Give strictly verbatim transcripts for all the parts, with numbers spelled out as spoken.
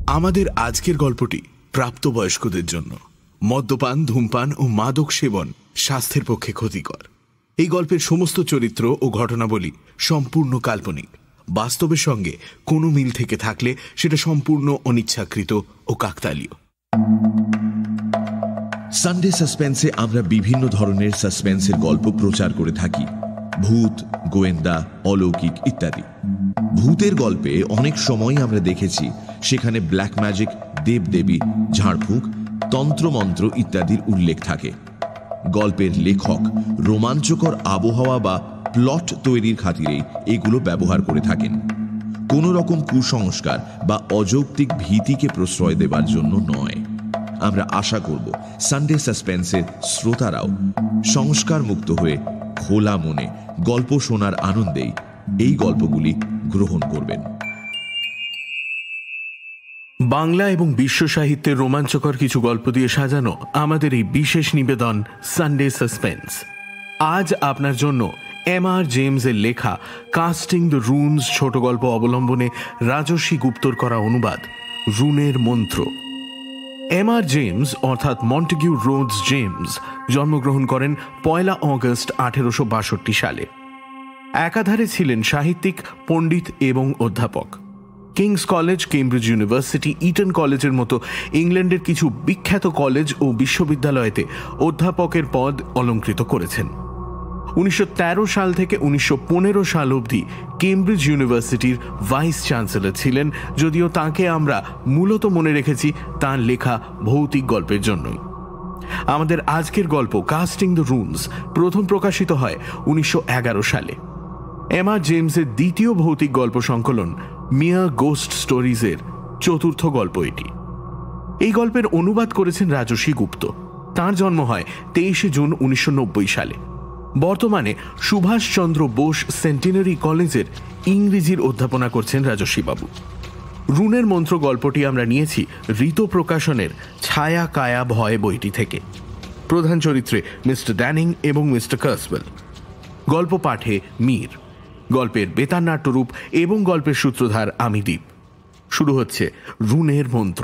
আমাদের আজকের গল্পটি প্রাপ্তবয়স্কদের জন্য। মদ্যপান, ধূমপান ও মাদক সেবন স্বাস্থ্যের পক্ষে ক্ষতিকর। এই গল্পের সমস্ত চরিত্র ও ঘটনাবলী সম্পূর্ণ কাল্পনিক। বাস্তবের সঙ্গে কোনো মিল থেকে থাকলে সেটা সম্পূর্ণ অনিচ্ছাকৃত ও কাকতালীয়। সানডে সাসপেন্সে আমরা বিভিন্ন ধরনের সাসপেন্সের গল্প প্রচার করে থাকি, ভূত, গোয়েন্দা, অলৌকিক ইত্যাদি। ভূতের গল্পে অনেক সময় আমরা দেখেছি সেখানে ব্ল্যাক ম্যাজিক, দেবদেবী, ঝাড়ফুঁক, তন্ত্রমন্ত্র ইত্যাদির উল্লেখ থাকে। গল্পের লেখক রোমাঞ্চকর আবহাওয়া বা প্লট তৈরির খাতিরেই এগুলো ব্যবহার করে থাকেন, কোনো রকম কুসংস্কার বা অযৌক্তিক ভীতিকে প্রশ্রয় দেবার জন্য নয়। আমরা আশা করব সানডে সাসপেন্সের শ্রোতারাও সংস্কার মুক্ত হয়ে খোলা মনে গল্প শোনার আনন্দেই এই গল্পগুলি গ্রহণ করবেন। বাংলা এবং বিশ্ব সাহিত্যের রোমাঞ্চকর কিছু গল্প দিয়ে সাজানো আমাদের এই বিশেষ নিবেদন সানডে সাসপেন্স। আজ আপনার জন্য এম আর জেমসের লেখা কাস্টিং দ্য রুনস ছোট গল্প অবলম্বনে রাজর্ষি গুপ্তর করা অনুবাদ রুনের মন্ত্র। এম আর জেমস অর্থাৎ মন্টেগিউ রোডস জেমস জন্মগ্রহণ করেন পয়লা অগস্ট আঠেরোশো বাষট্টি সালে। একাধারে ছিলেন সাহিত্যিক, পণ্ডিত এবং অধ্যাপক। Kings College, Cambridge University, Eton কলেজের মতো ইংল্যান্ডের কিছু বিখ্যাত কলেজ ও বিশ্ববিদ্যালয়তে অধ্যাপকের পদ অলঙ্কৃত করেছেন। উনিশশো তেরো সাল থেকে উনিশশো পনেরো সাল অবধি কেমব্রিজ ইউনিভার্সিটির ভাইস চ্যান্সেলর ছিলেন, যদিও তাঁকে আমরা মূলত মনে রেখেছি তাঁর লেখা ভৌতিক গল্পের জন্যই। আমাদের আজকের গল্প কাস্টিং দ্য রুনস প্রথম প্রকাশিত হয় উনিশশো এগারো সালে। এম আর জেমসের দ্বিতীয় ভৌতিক গল্প সংকলন মিয়ার গোস্ট স্টোরিজের চতুর্থ গল্প এটি। এই গল্পের অনুবাদ করেছেন রাজর্ষি গুপ্ত। তাঁর জন্ম হয় তেইশে জুন উনিশশো নব্বই সালে। বর্তমানে সুভাষচন্দ্র বোস সেন্টিনারি কলেজের ইংরেজির অধ্যাপনা করছেন রাজর্ষি বাবু। রুনের মন্ত্র গল্পটি আমরা নিয়েছি ঋতু প্রকাশনের ছায়া কায়া ভয় বইটি থেকে। প্রধান চরিত্রে মিস্টার ড্যানিং এবং মিস্টার কার্সওয়েল। গল্প পাঠে মীর। গল্পের বেতার নাট্যরূপ এবং গল্পের সূত্রধার আমি দীপ। শুরু হচ্ছে রুনের মন্ত্র।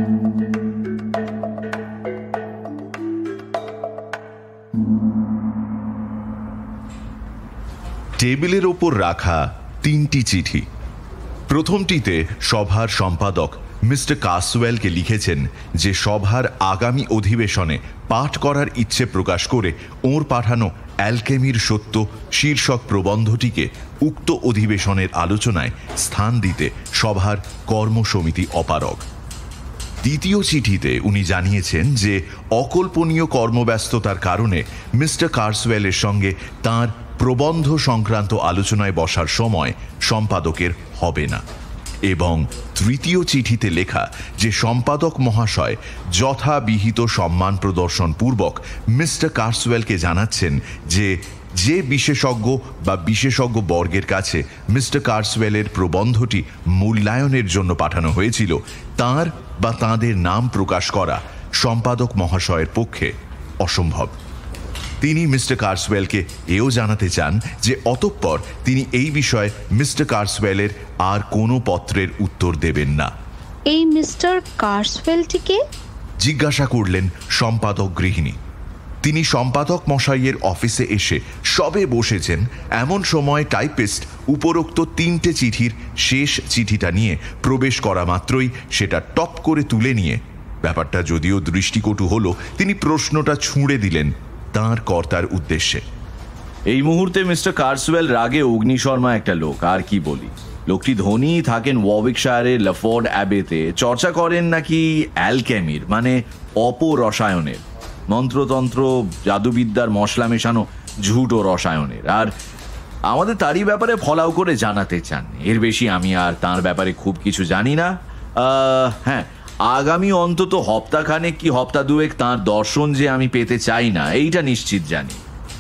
টেবিলের ওপর রাখা তিনটি চিঠি। প্রথমটিতে সভার সম্পাদক মিস্টার কার্সওয়েলকে লিখেছেন যে সভার আগামী অধিবেশনে পাঠ করার ইচ্ছে প্রকাশ করে ওর পাঠানো অ্যালকেমির সত্য শীর্ষক প্রবন্ধটিকে উক্ত অধিবেশনের আলোচনায় স্থান দিতে সভার কর্মসমিতি অপারগ। দ্বিতীয় চিঠিতে উনি জানিয়েছেন যে অকল্পনীয় কর্মব্যস্ততার কারণে মিস্টার কার্সওয়েলের সঙ্গে তাঁর প্রবন্ধ সংক্রান্ত আলোচনায় বসার সময় সম্পাদকের হবে না। এবং তৃতীয় চিঠিতে লেখা যে সম্পাদক মহাশয় যথাবিহিত সম্মান প্রদর্শন পূর্বক মিস্টার কার্সওয়েলকে জানাচ্ছেন যে যে বিশেষজ্ঞ বা বিশেষজ্ঞ বর্গের কাছে মিস্টার কার্সওয়েলের প্রবন্ধটি মূল্যায়নের জন্য পাঠানো হয়েছিল তাঁর বা তাঁদের নাম প্রকাশ করা সম্পাদক মহাশয়ের পক্ষে অসম্ভব। তিনি মিস্টার কার্সওয়েলকে এও জানাতে চান যে অতঃপর তিনি এই বিষয়ে মিস্টার কার্সওয়েলের আর কোনো পত্রের উত্তর দেবেন না। এই মিস্টার কার্সওয়েলটিকে জিজ্ঞাসা করলেন সম্পাদক গৃহিণী। তিনি সম্পাদক মশাইয়ের অফিসে এসে সবে বসেছেন এমন সময় টাইপিস্ট উপরোক্ত তিনটে চিঠির শেষ চিঠিটা নিয়ে প্রবেশ করা মাত্রই সেটা টপ করে তুলে নিয়ে, ব্যাপারটা যদিও দৃষ্টিকটু হলো, তিনি প্রশ্নটা ছুঁড়ে দিলেন তাঁর কর্তার উদ্দেশ্যে। এই মুহূর্তে মিস্টার কার্সওয়েল রাগে অগ্নিশর্মা একটা লোক, আর কি বলি। লোকটি ধনী, থাকেন ওয়ারউইকশায়ারের লাফোর্ড অ্যাবেতে, চর্চা করেন নাকি অ্যালকেমির মানে অপরসায়নের, মন্ত্রতন্ত্র জাদুবিদ্যার মশলা মেশানো ঝুটো রসায়নের, আর আমাদের তারই ব্যাপারে ফলাও করে জানাতে চান। এর বেশি আমি আর তাঁর ব্যাপারে খুব কিছু জানি না। হ্যাঁ, আগামী অন্তত হপ্তাখানেক কি হপ্তা দুয়েক তাঁর দর্শন যে আমি পেতে চাই না এইটা নিশ্চিত জানি।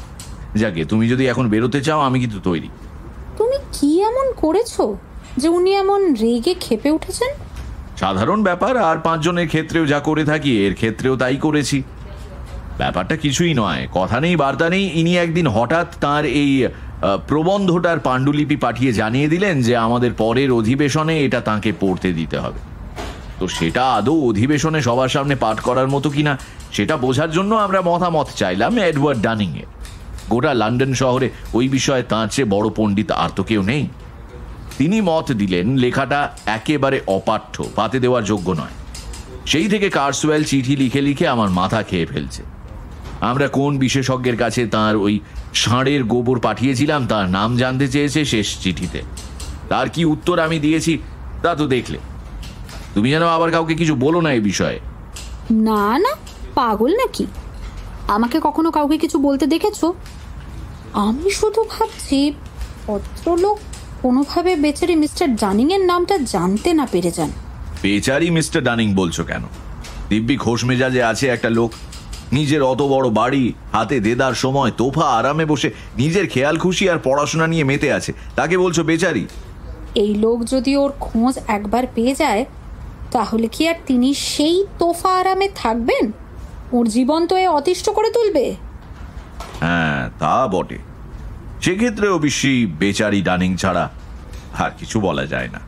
যাকে তুমি যদি এখন বেরোতে চাও আমি কিন্তু তৈরি। তুমি কি এমন করেছো যে উনি এমন রেগে ক্ষেপে উঠেছেন? সাধারণ ব্যাপার, আর পাঁচজনের ক্ষেত্রেও যা করে থাকি এর ক্ষেত্রেও তাই করেছি। ব্যাপারটা কিছুই নয়, কথা নেই বার্তা নেই, ইনি একদিন হঠাৎ তাঁর এই প্রবন্ধটার পাণ্ডুলিপি পাঠিয়ে জানিয়ে দিলেন যে আমাদের পরের অধিবেশনে এটা তাঁকে পড়তে দিতে হবে। তো সেটা আদৌ অধিবেশনে সবার সামনে পাঠ করার মতো কিনা সেটা বোঝার জন্য আমরা মতামত চাইলাম এডওয়ার্ড ডানিং এর। গোটা লন্ডন শহরে ওই বিষয়ে তাঁর চেয়ে বড় পণ্ডিত আর তো কেউ নেই। তিনি মত দিলেন লেখাটা একেবারে অপাঠ্য, পাতে দেওয়ার যোগ্য নয়। সেই থেকে কার্সওয়েল চিঠি লিখে লিখে আমার মাথা খেয়ে ফেলছে। আমরা কোন বিশেষজ্ঞের কাছে তার ওই ষাঁড়ের গোবর পাঠিয়েছিলাম তার নাম জানতে চেয়েছে শেষ চিঠিতে। তার কি উত্তর আমি দিয়েছি তা তো দেখলে। তুমি যেন আবার কাউকে কিছু বলো না এই বিষয়ে। না না, পাগল নাকি? আমাকে কখনো কাউকে কিছু বলতে দেখেছো? আমি শুধু ভাবছি ভদ্রলোক কোনোভাবে বেচারি মিস্টার ডানিং এর নামটা জানতে না পেরে যান। বেচারি মিস্টার ডানিং বলছো কেন? দিব্যি খোশ মেজাজে আছে একটা লোক, নিজের অত বড় বাড়ি, হাতে দেদার সময় তোফা আরামে বসে নিজের খেয়াল খুশি আর পড়াশোনা নিয়ে মেতে আছে, তাকে বলছো বেচারি? এই লোক যদি ওর খোঁজ একবার পেয়ে যায় তাহলে কি আর তিনি সেই তোফা আরামে থাকবেন? ওর জীবন তো এ অতিষ্ঠ করে তুলবে। হ্যাঁ তা বটে। সেক্ষেত্রে অবশ্যই বেচারি ডানিং ছাড়া আর কিছু বলা যায় না।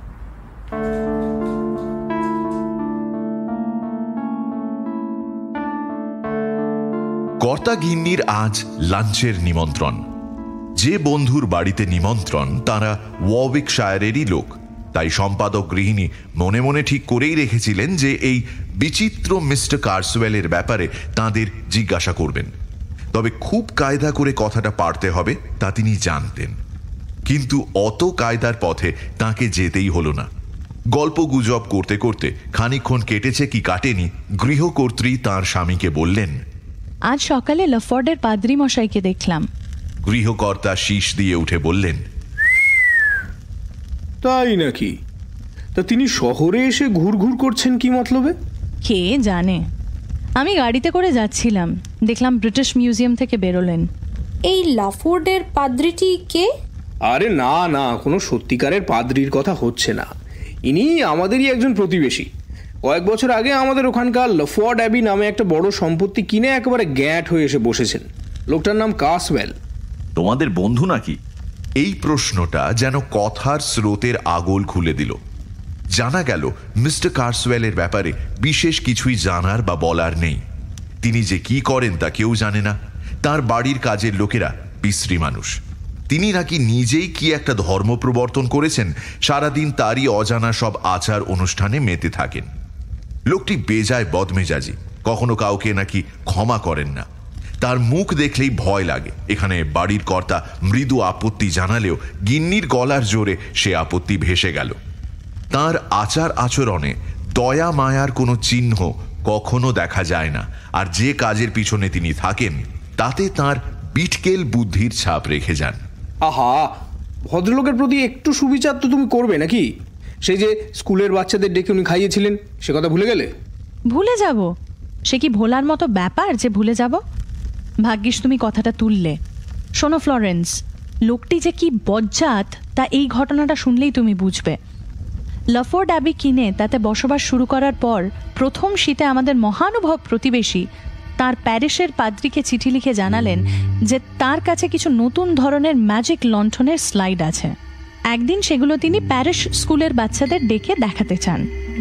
কর্তা গিন্নির আজ লাঞ্চের নিমন্ত্রণ। যে বন্ধুর বাড়িতে নিমন্ত্রণ তারা ওয়ারউইকশায়ারেরই লোক, তাই সম্পাদক গৃহিণী মনে মনে ঠিক করেই রেখেছিলেন যে এই বিচিত্র মিস্টার কার্সওয়েলের ব্যাপারে তাদের জিজ্ঞাসা করবেন। তবে খুব কায়দা করে কথাটা পারতে হবে তা তিনি জানতেন, কিন্তু অত কায়দার পথে তাকে যেতেই হলো না। গল্প গুজব করতে করতে খানিকক্ষণ কেটেছে কি কাটেনি, গৃহকর্ত্রী তাঁর স্বামীকে বললেন, আজ সকালে লফোর্ডের পাদ্রী মশাইকে দেখলাম। গৃহকর্তা শীষ দিয়ে উঠে বললেন, তাই নাকি? তা তিনি শহরে এসে ঘুরঘুর করছেন কি মতলবে? কে জানে। আমি গাড়িতে করে যাচ্ছিলাম, দেখলাম ব্রিটিশ মিউজিয়াম থেকে বেরোলেন। এই লাফোর্ডের পাদ্রিটি কে? আরে না না, কোনো সত্যিকারের পাদ্রির কথা হচ্ছে না। ইনি আমাদেরই একজন প্রতিবেশী। কয়েক বছর আগে আমাদের ওখানকার লফোর্ড অ্যাবি নামে একটা বড় সম্পত্তি কিনে একেবারে গ্যাট হয়ে এসে বসেছেন। লোকটার নাম কার্সওয়েল। তোমাদের বন্ধু নাকি? এই প্রশ্নটা যেন কথার স্রোতের আগল খুলে দিল। জানা গেল মিস্টার কার্সওয়েলের ব্যাপারে বিশেষ কিছুই জানার বা বলার নেই। তিনি যে কি করেন তা কেউ জানে না। তার বাড়ির কাজের লোকেরা বিশ্রী মানুষ। তিনি নাকি নিজেই কি একটা ধর্ম প্রবর্তন করেছেন, সারাদিন তারই অজানা সব আচার অনুষ্ঠানে মেতে থাকেন। লোকটি বেজায় বদমেজাজি, কখনো কাউকে নাকি ক্ষমা করেন না। তার মুখ দেখলেই ভয় লাগে। এখানে বাড়ির কর্তা মৃদু আপত্তি জানালেও গিন্নির গলার জোরে সে আপত্তি ভেসে গেল। তার আচার আচরণে দয়া মায়ার কোনো চিহ্ন কখনো দেখা যায় না, আর যে কাজের পিছনে তিনি থাকেন তাতে তার বিটকেল বুদ্ধির ছাপ রেখে যান। আহা, ভদ্রলোকের প্রতি একটু সুবিচার তো তুমি করবে নাকি? সেই যে স্কুলের বাচ্চাদের ডেকে উনি খাইয়েছিলেন, সে কথা ভুলে গেলে? ভুলে যাব? সে কি ভোলার মতো ব্যাপার যে ভুলে যাব? ভাগ্যিস তুমি কথাটা তুললে। শোনো ফ্লোরেন্স, লোকটি যে কি বজ্জাত তা এই ঘটনাটা শুনলেই তুমি বুঝবে। লফোর্ড অ্যাবি কিনে তাতে বসবাস শুরু করার পর প্রথম শীতে আমাদের মহানুভব প্রতিবেশী তার প্যারিসের পাদ্রীকে চিঠি লিখে জানালেন যে তার কাছে কিছু নতুন ধরনের ম্যাজিক লণ্ঠনের স্লাইড আছে। একদিন সেগুলো তিনি প্যারিস স্কুলের বাচ্চাদের ডেকে দেখাতে চান।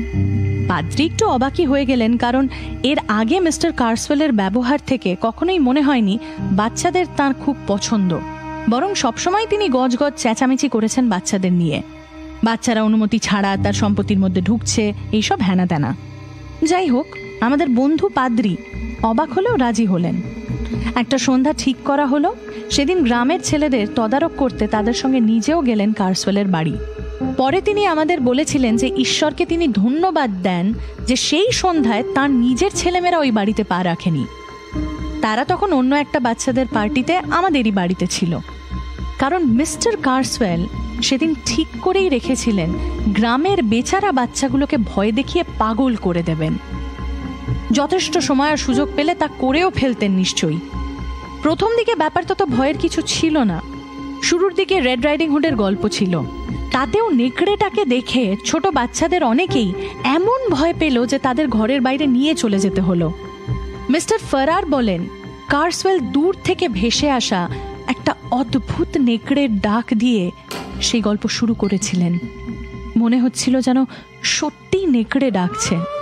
পাদ্রী একটু অবাকই হয়ে গেলেন, কারণ এর আগে মিস্টার কার্সওয়েলের ব্যবহার থেকে কখনোই মনে হয়নি বাচ্চাদের তার খুব পছন্দ। বরং সবসময় তিনি গজগজ চেঁচামেচি করেছেন বাচ্চাদের নিয়ে। বাচ্চারা অনুমতি ছাড়া তার সম্পত্তির মধ্যে ঢুকছে, এইসব হ্যানা ত্যানা। যাই হোক, আমাদের বন্ধু পাদ্রী অবাক হলেও রাজি হলেন। একটা সন্ধ্যা ঠিক করা হলো। সেদিন গ্রামের ছেলেদের তদারক করতে তাদের সঙ্গে নিজেও গেলেন কার্সওয়েলের বাড়ি। পরে তিনি আমাদের বলেছিলেন যে ঈশ্বরকে তিনি ধন্যবাদ দেন যে সেই সন্ধ্যায় তার নিজের ছেলেমেয়েরা ওই বাড়িতে পা রাখেনি। তারা তখন অন্য একটা বাচ্চাদের পার্টিতে আমাদেরই বাড়িতে ছিল। কারণ মিস্টার কার্সওয়েল সেদিন ঠিক করেই রেখেছিলেন গ্রামের বেচারা বাচ্চাগুলোকে ভয় দেখিয়ে পাগল করে দেবেন। যথেষ্ট সময় আর সুযোগ পেলে তা করেও ফেলতেন নিশ্চয়ই। প্রথম দিকে ব্যাপারটা তো ভয়ের কিছু ছিল না। শুরুর দিকে রেড রাইডিং হুডের গল্প ছিল, তাতেও নেকড়েটাকে দেখে ছোট বাচ্চাদের অনেকেই এমন ভয় পেল যে তাদের ঘরের বাইরে নিয়ে চলে যেতে হলো। মিস্টার ফারার বলেন কার্সওয়েল দূর থেকে ভেসে আসা একটা অদ্ভুত নেকড়ের ডাক দিয়ে সেই গল্প শুরু করেছিলেন। মনে হচ্ছিল যেন সত্যি নেকড়ে ডাকছে।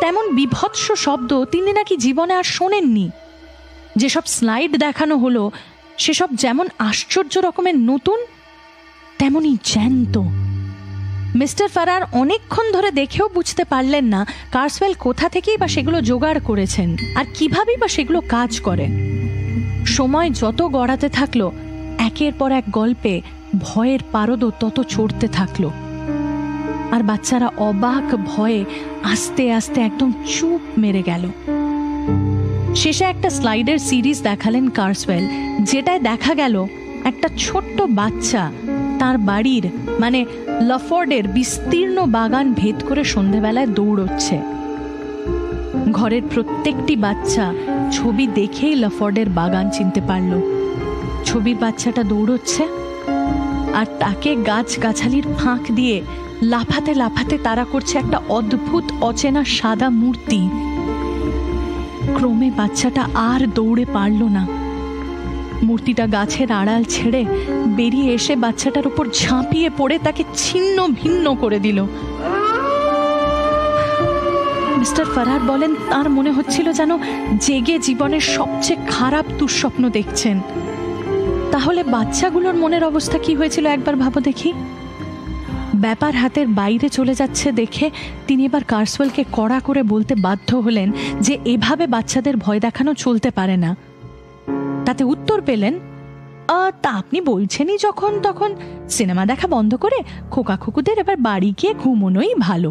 তেমন বিভৎস শব্দ তিনি নাকি জীবনে আর শোনেননি। যেসব স্লাইড দেখানো হলো সেসব যেমন আশ্চর্য রকমের নতুন, তেমনি জ্যান্ত। মিস্টার ফারার অনেকক্ষণ ধরে দেখেও বুঝতে পারলেন না কার্সওয়েল কোথা থেকেই বা সেগুলো জোগাড় করেছেন আর কিভাবেই বা সেগুলো কাজ করে। সময় যত গড়াতে থাকলো, একের পর এক গল্পে ভয়ের পারদও তত চড়তে থাকলো, আর বাচ্চারা অবাক ভয়ে আস্তে আস্তে একদম চুপ মেরে গেল। শেষে একটা স্লাইডের সিরিজ দেখালেন কার্সওয়েল, যেটায় দেখা গেল একটা ছোট্ট বাচ্চা তার বাড়ির মানে লফোর্ডের বিস্তীর্ণ বাগান ভেদ করে সন্ধেবেলায় দৌড়চ্ছে। ঘরের প্রত্যেকটি বাচ্চা ছবি দেখেই লফোর্ডের বাগান চিনতে পারল। ছবির বাচ্চাটা দৌড়চ্ছে আর তাকে গাছগাছালির ফাঁক দিয়ে লাফাতে লাফাতে তাড়া করছে একটা অদ্ভুত অচেনা সাদা মূর্তি। ক্রমে বাচ্চাটা আর দৌড়ে পারল না। মূর্তিটা গাছের আড়াল ছেড়ে বেরিয়ে এসে বাচ্চাটার উপর ঝাঁপিয়ে পড়ে তাকে ছিন্ন ভিন্ন করে দিল। মিস্টার ফারার বলেন তার মনে হচ্ছিল যেন জেগে জীবনের সবচেয়ে খারাপ দুঃস্বপ্ন দেখছেন। তাহলে বাচ্চাগুলোর মনের অবস্থা কি হয়েছিল একবার ভাবো দেখি। ব্যাপার হাতের বাইরে চলে যাচ্ছে দেখে তিনি এবার কার্সওয়েলকে কড়া করে বলতে বাধ্য হলেন যে এভাবে বাচ্চাদের ভয় দেখানো চলতে পারে না। তাতে উত্তর পেলেন, তা আপনি বলছেনই যখন, তখন সিনেমা দেখা বন্ধ করে খোকা খুকুদের এবার বাড়ি গিয়ে ঘুমোনোই ভালো।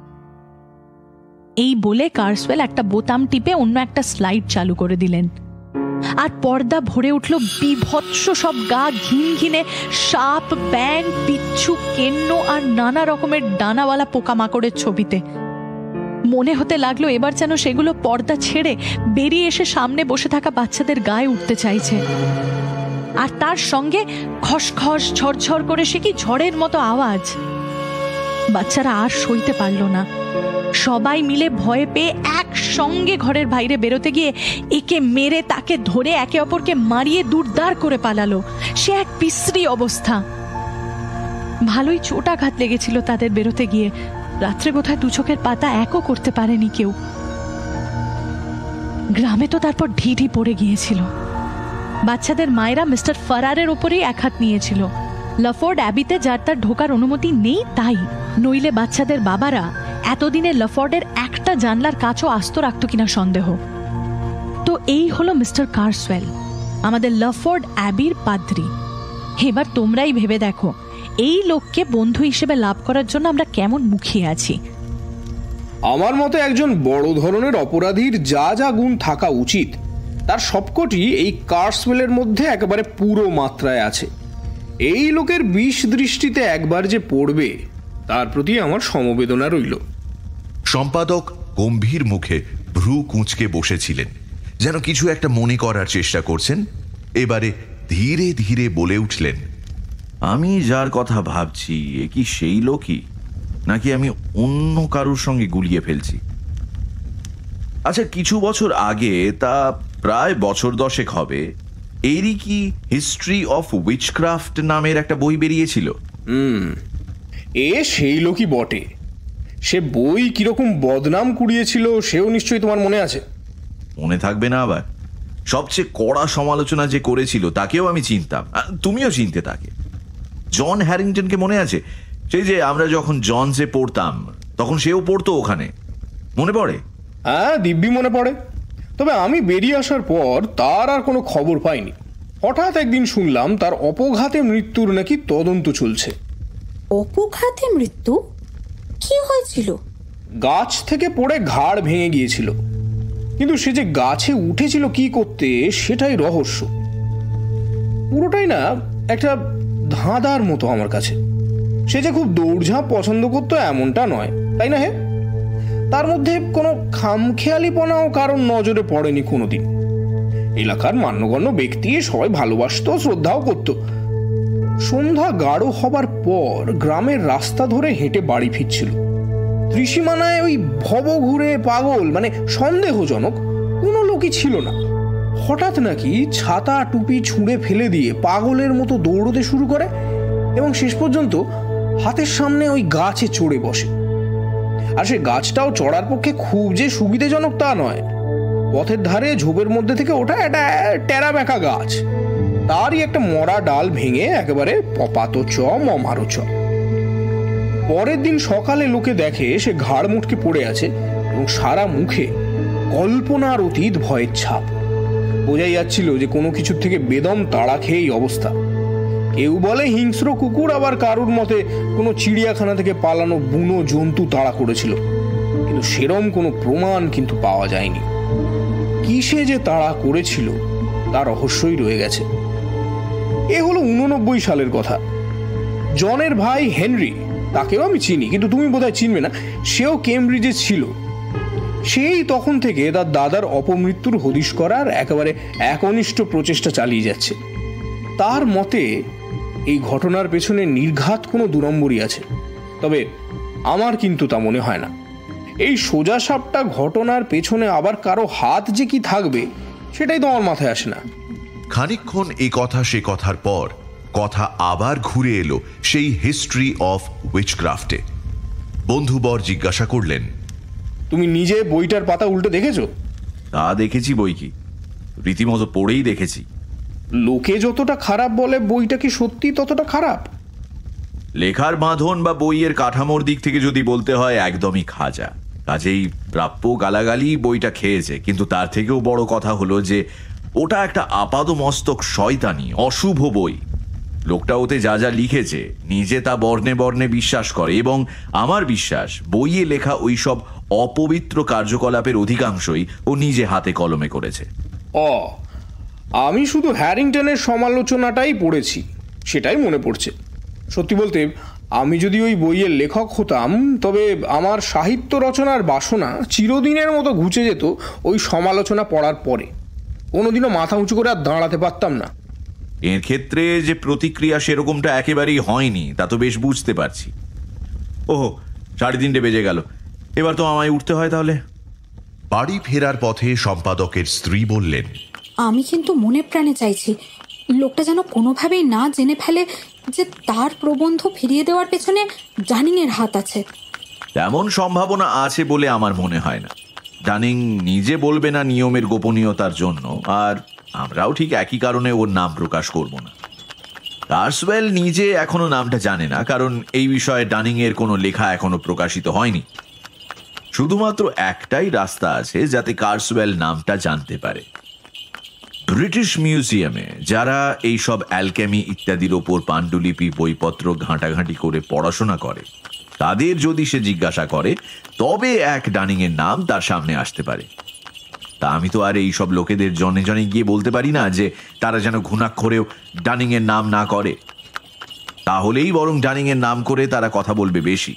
এই বলে কার্সওয়েল একটা বোতাম টিপে অন্য একটা স্লাইড চালু করে দিলেন, আর পর্দা ভরে উঠল বিভৎস সব গা ঘিন ঘিনে সাপ, ব্যাঙ, বিচ্ছু, কেন্ন আর নানা রকমের ডানাওয়ালা পোকামাকড়ের ছবিতে। মনে হতে লাগলো এবার যেন সেগুলো পর্দা ছেড়ে বেরিয়ে এসে সামনে বসে থাকা বাচ্চাদের গায়ে উঠতে চাইছে। আর তার সঙ্গে খসখস ঝরঝর করে সে কি ঝড়ের মতো আওয়াজ। বাচ্চারা আর সইতে পারল না। সবাই মিলে ভয়ে পেয়ে একসঙ্গে ঘরের বাইরে বেরোতে গিয়ে একে মেরে তাকে ধরে একে অপরকে মারিয়ে দুর্দার করে পালালো। সে এক বিশ্রী অবস্থা। ভালোই চোটাঘাত লেগেছিল তাদের বেরোতে গিয়ে। রাত্রে বোধহয় দু চোখের পাতা একও করতে পারেনি কেউ। গ্রামে তো তারপর ঢিঢি পড়ে গিয়েছিল। বাচ্চাদের মায়েরা মিস্টার ফারারের ওপরেই এক হাত নিয়েছিল। লফোর্ড অ্যাবিতে যার তার ঢোকার অনুমতি নেই তাই, নইলে বাচ্চাদের বাবারা এতদিনে লফোর্ডের একটা জানলার কাছও আস্ত রাখত কিনা সন্দেহ। তো এই হলো মিস্টার কার্সওয়েল, আমাদের লফোর্ড অ্যাবির পাদ্রী। এবার তোমরাই ভেবে দেখো এই লোককে বন্ধু হিসেবে লাভ করার জন্য আমরা কেমন মুখিয়ে আছি। আমার মতে একজন বড় ধরনের অপরাধীর যা যা গুণ থাকা উচিত তার সবকটি এই কার্সওয়েলের মধ্যে একেবারে পুরো মাত্রায় আছে। এই লোকের বিষ দৃষ্টিতে একবার যে পড়বে তার প্রতি আমার সমবেদনা রইল। সম্পাদক গম্ভীর মুখে ভ্রু কুঁচকে বসেছিলেন, যেন কিছু একটা মনে করার চেষ্টা করছেন। এবারে ধীরে ধীরে বলে উঠলেন, আমি যার কথা ভাবছি এ কি সেই লোকই, নাকি আমি অন্য কারুর সঙ্গে গুলিয়ে ফেলছি? আচ্ছা, কিছু বছর আগে, তা প্রায় বছর দশেক হবে, এরই কি হিস্ট্রি অফ উইচক্রাফট নামের একটা বই বেরিয়েছিল? হুম, এ সেই লোকই বটে। সে বই কিরকম বদনাম কুড়িয়েছিল সেও নিশ্চয়ই তোমার মনে আছে। মনে থাকবে না আবার? সবচেয়ে কড়া সমালোচনা যে করেছিল তাকেও আমি চিনতাম, তুমিও চিনতে তাকে। জন হ্যারিংটনকে মনে আছে? সেই যে আমরা যখন জনসে পড়তাম তখন সেও পড়তো ওখানে, মনে পড়ে? হ্যাঁ, দিব্যি মনে পড়ে। তবে আমি বেরিয়ে আসার পর তার আর কোনো খবর পাইনি। হঠাৎ একদিন শুনলাম তার অপঘাতে মৃত্যুর নাকি তদন্ত চলছে। অপঘাতে মৃত্যু? কি হয়েছিল? গাছ থেকে পড়ে ঘাড় ভেঙে গিয়েছিল, কিন্তু সে যে গাছে উঠেছিল কি করতে সেটাই রহস্য। পুরোটাই না একটা ধাঁধার মতো আমার কাছে। সে যে খুব দৌড়ঝাঁপ পছন্দ করতো এমনটা নয়, তাই না? হে, তার মধ্যে কোনো খামখেয়ালিপনাও কারণ নজরে পড়েনি কোনোদিন। এলাকার মান্যগণ্য ব্যক্তি সবাই ভালোবাসত, শ্রদ্ধাও করত। সন্ধ্যা গাঢ় হবার পর গ্রামের রাস্তা ধরে হেঁটে বাড়ি ফিরছিল। ত্রিসীমানায় ওই ভব ঘুরে পাগল মানে সন্দেহজনক কোনো লোকই ছিল না। হঠাৎ নাকি ছাতা টুপি ছুঁড়ে ফেলে দিয়ে পাগলের মতো দৌড়তে শুরু করে এবং শেষ পর্যন্ত হাতের সামনে ওই গাছে চড়ে বসে। আর সে গাছটাও চড়ার পক্ষে খুব যে সুবিধাজনক তা নয়। পথের ধারে ঝোপের মধ্যে থেকে ওঠা একটা টেরা বেঁকা গাছ, তারই একটা মরা ডাল ভেঙে একেবারে পপাত চ মমারো চ। পরের দিন সকালে লোকে দেখে সে ঘাড় মুটকে পড়ে আছে এবং সারা মুখে কল্পনার অতীত ভয়ের ছাপ। বোঝাই যাচ্ছিল যে কোনো কিছুর থেকে বেদম তাড়া খেয়ে এই অবস্থা। কেউ বলে হিংস্র কুকুর, আবার কারুর মতে কোনো চিড়িয়াখানা থেকে পালানো বুনো জন্তু তাড়া করেছিল, কিন্তু সেরম কোনো প্রমাণ কিন্তু পাওয়া যায়নি। কিসে যে তাড়া করেছিল তার রহস্যই রয়ে গেছে। এ হলো উননব্বই সালের কথা। জনের ভাই হেনরি, তাকেও আমি চিনি, কিন্তু তুমি বোধহয় চিনবে না, সেও কেমব্রিজে ছিল। সেই তখন থেকে তার দাদার অপমৃত্যুর হদিশ করার একেবারে একনিষ্ঠ প্রচেষ্টা চালিয়ে যাচ্ছে। তার মতে এই ঘটনার পেছনে নির্ঘাত কোনো দুরম্বরই আছে, তবে আমার কিন্তু তা মনে হয় না। এই সোজা সাপটা ঘটনার পেছনে আবার কারো হাত যে কি থাকবে সেটাই তো আমার মাথায় আসে না। খানিকক্ষণ এই কথা সে কথার পর কথা আবার ঘুরে এলো সেই হিস্ট্রি অফ উইচক্রাফটে। বন্ধুবর জিজ্ঞাসা করলেন, তুমি নিজে বইটার পাতা উল্টে দেখেছো? তা দেখেছি, বই কি রীতিমতো পড়েই দেখেছি। লোকে যতটা খারাপ বলে বইটা কি সত্যি ততটা খারাপ? লেখার বাঁধন বা বইয়ের কাঠামোর দিক থেকে যদি বলতে হয় একদমই খাজা। কাজেই প্রাপ্য গালাগালি বইটা খেয়েছে, কিন্তু তার থেকেও বড় কথা হলো যে ওটা একটা আপাদমস্তক শয়তানি অশুভ বই। লোকটা ওতে যা যা লিখেছে নিজে তা বর্ণে বর্ণে বিশ্বাস করে, এবং আমার বিশ্বাস বইয়ে লেখা ওই সব অপবিত্র কার্যকলাপের অধিকাংশই ও নিজে হাতে কলমে করেছে। অ আমি শুধু হ্যারিংটনের সমালোচনাটাই পড়েছি, সেটাই মনে পড়ছে। সত্যি বলতে আমি যদি ওই বইয়ের লেখক হতাম, তবে আমার সাহিত্য রচনার বাসনা চিরদিনের মতো ঘুচে যেত ওই সমালোচনা পড়ার পরে। কোনোদিনও মাথা উঁচু করে আর দাঁড়াতে পারতাম না। এর ক্ষেত্রে যে প্রতিক্রিয়া সেরকমটা একেবারেই হয়নি তা তো বেশ বুঝতে পারছি। ওহো, সাড়ে তিনটে বেজে গেল, এবার তো আমায় উঠতে হয় তাহলে। বাড়ি ফেরার পথে সম্পাদকের স্ত্রী বললেন, আমি কিন্তু মনে প্রাণে চাইছি লোকটা যেন কোনোভাবেই না জেনে ফেলে যে তার প্রবন্ধ ফিরিয়ে দেওয়ার পেছনে ডানিংয়ের হাত আছে। তেমন সম্ভাবনা আছে বলে আমার মনে হয় না। ডানিং নিজে বলবে না নিয়মের গোপনীয়তার জন্য, আর আমরাও ঠিক একই কারণে ওর নাম প্রকাশ করব না। কার্সওয়েল নিজে এখনো নামটা জানে না, কারণ এই বিষয়ে ডানিং এর কোনো লেখা এখনো প্রকাশিত হয়নি। শুধুমাত্র একটাই রাস্তা আছে যাতে কার্সওয়েল নামটা জানতে পারে। ব্রিটিশ মিউজিয়ামে যারা এই সব অ্যালকেমি ইত্যাদির ওপর পাণ্ডুলিপি বইপত্র ঘাঁটাঘাঁটি করে পড়াশোনা করে, তাদের যদি সে জিজ্ঞাসা করে তবে এক ডানিং এর নাম তার সামনে আসতে পারে। তা আমি তো আর এই সব লোকেদের জনে জনে গিয়ে বলতে পারি না যে তারা যেন ঘুণাক্ষরেও ডানিং এর নাম না করে। তাহলেই বরং ডানিং এর নাম করে তারা কথা বলবে বেশি।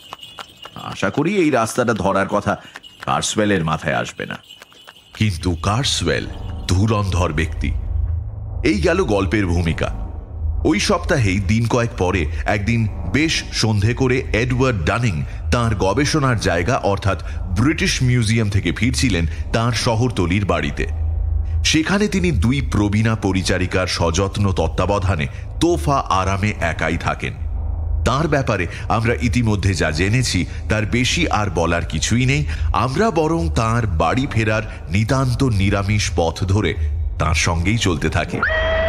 আশা করি এই রাস্তাটা ধরার কথা কার্সওয়েলের মাথায় আসবে না। কিন্তু কার্সওয়েল ধুরন্ধর ব্যক্তি। এই গেল গল্পের ভূমিকা। ওই সপ্তাহেই দিন কয়েক পরে একদিন বেশ সন্ধে করে এডওয়ার্ড ডানিং তাঁর গবেষণার জায়গা অর্থাৎ ব্রিটিশ মিউজিয়াম থেকে ফিরছিলেন তাঁর শহরতলির বাড়িতে। সেখানে তিনি দুই প্রবীণা পরিচারিকার সযত্ন তত্ত্বাবধানে তোফা আরামে একাই থাকেন। তার ব্যাপারে আমরা ইতিমধ্যে যা জেনেছি তার বেশি আর বলার কিছুই নেই। আমরা বরং তার বাড়ি ফেরার নিতান্ত নিরামিষ পথ ধরে তার সঙ্গেই চলতে থাকি।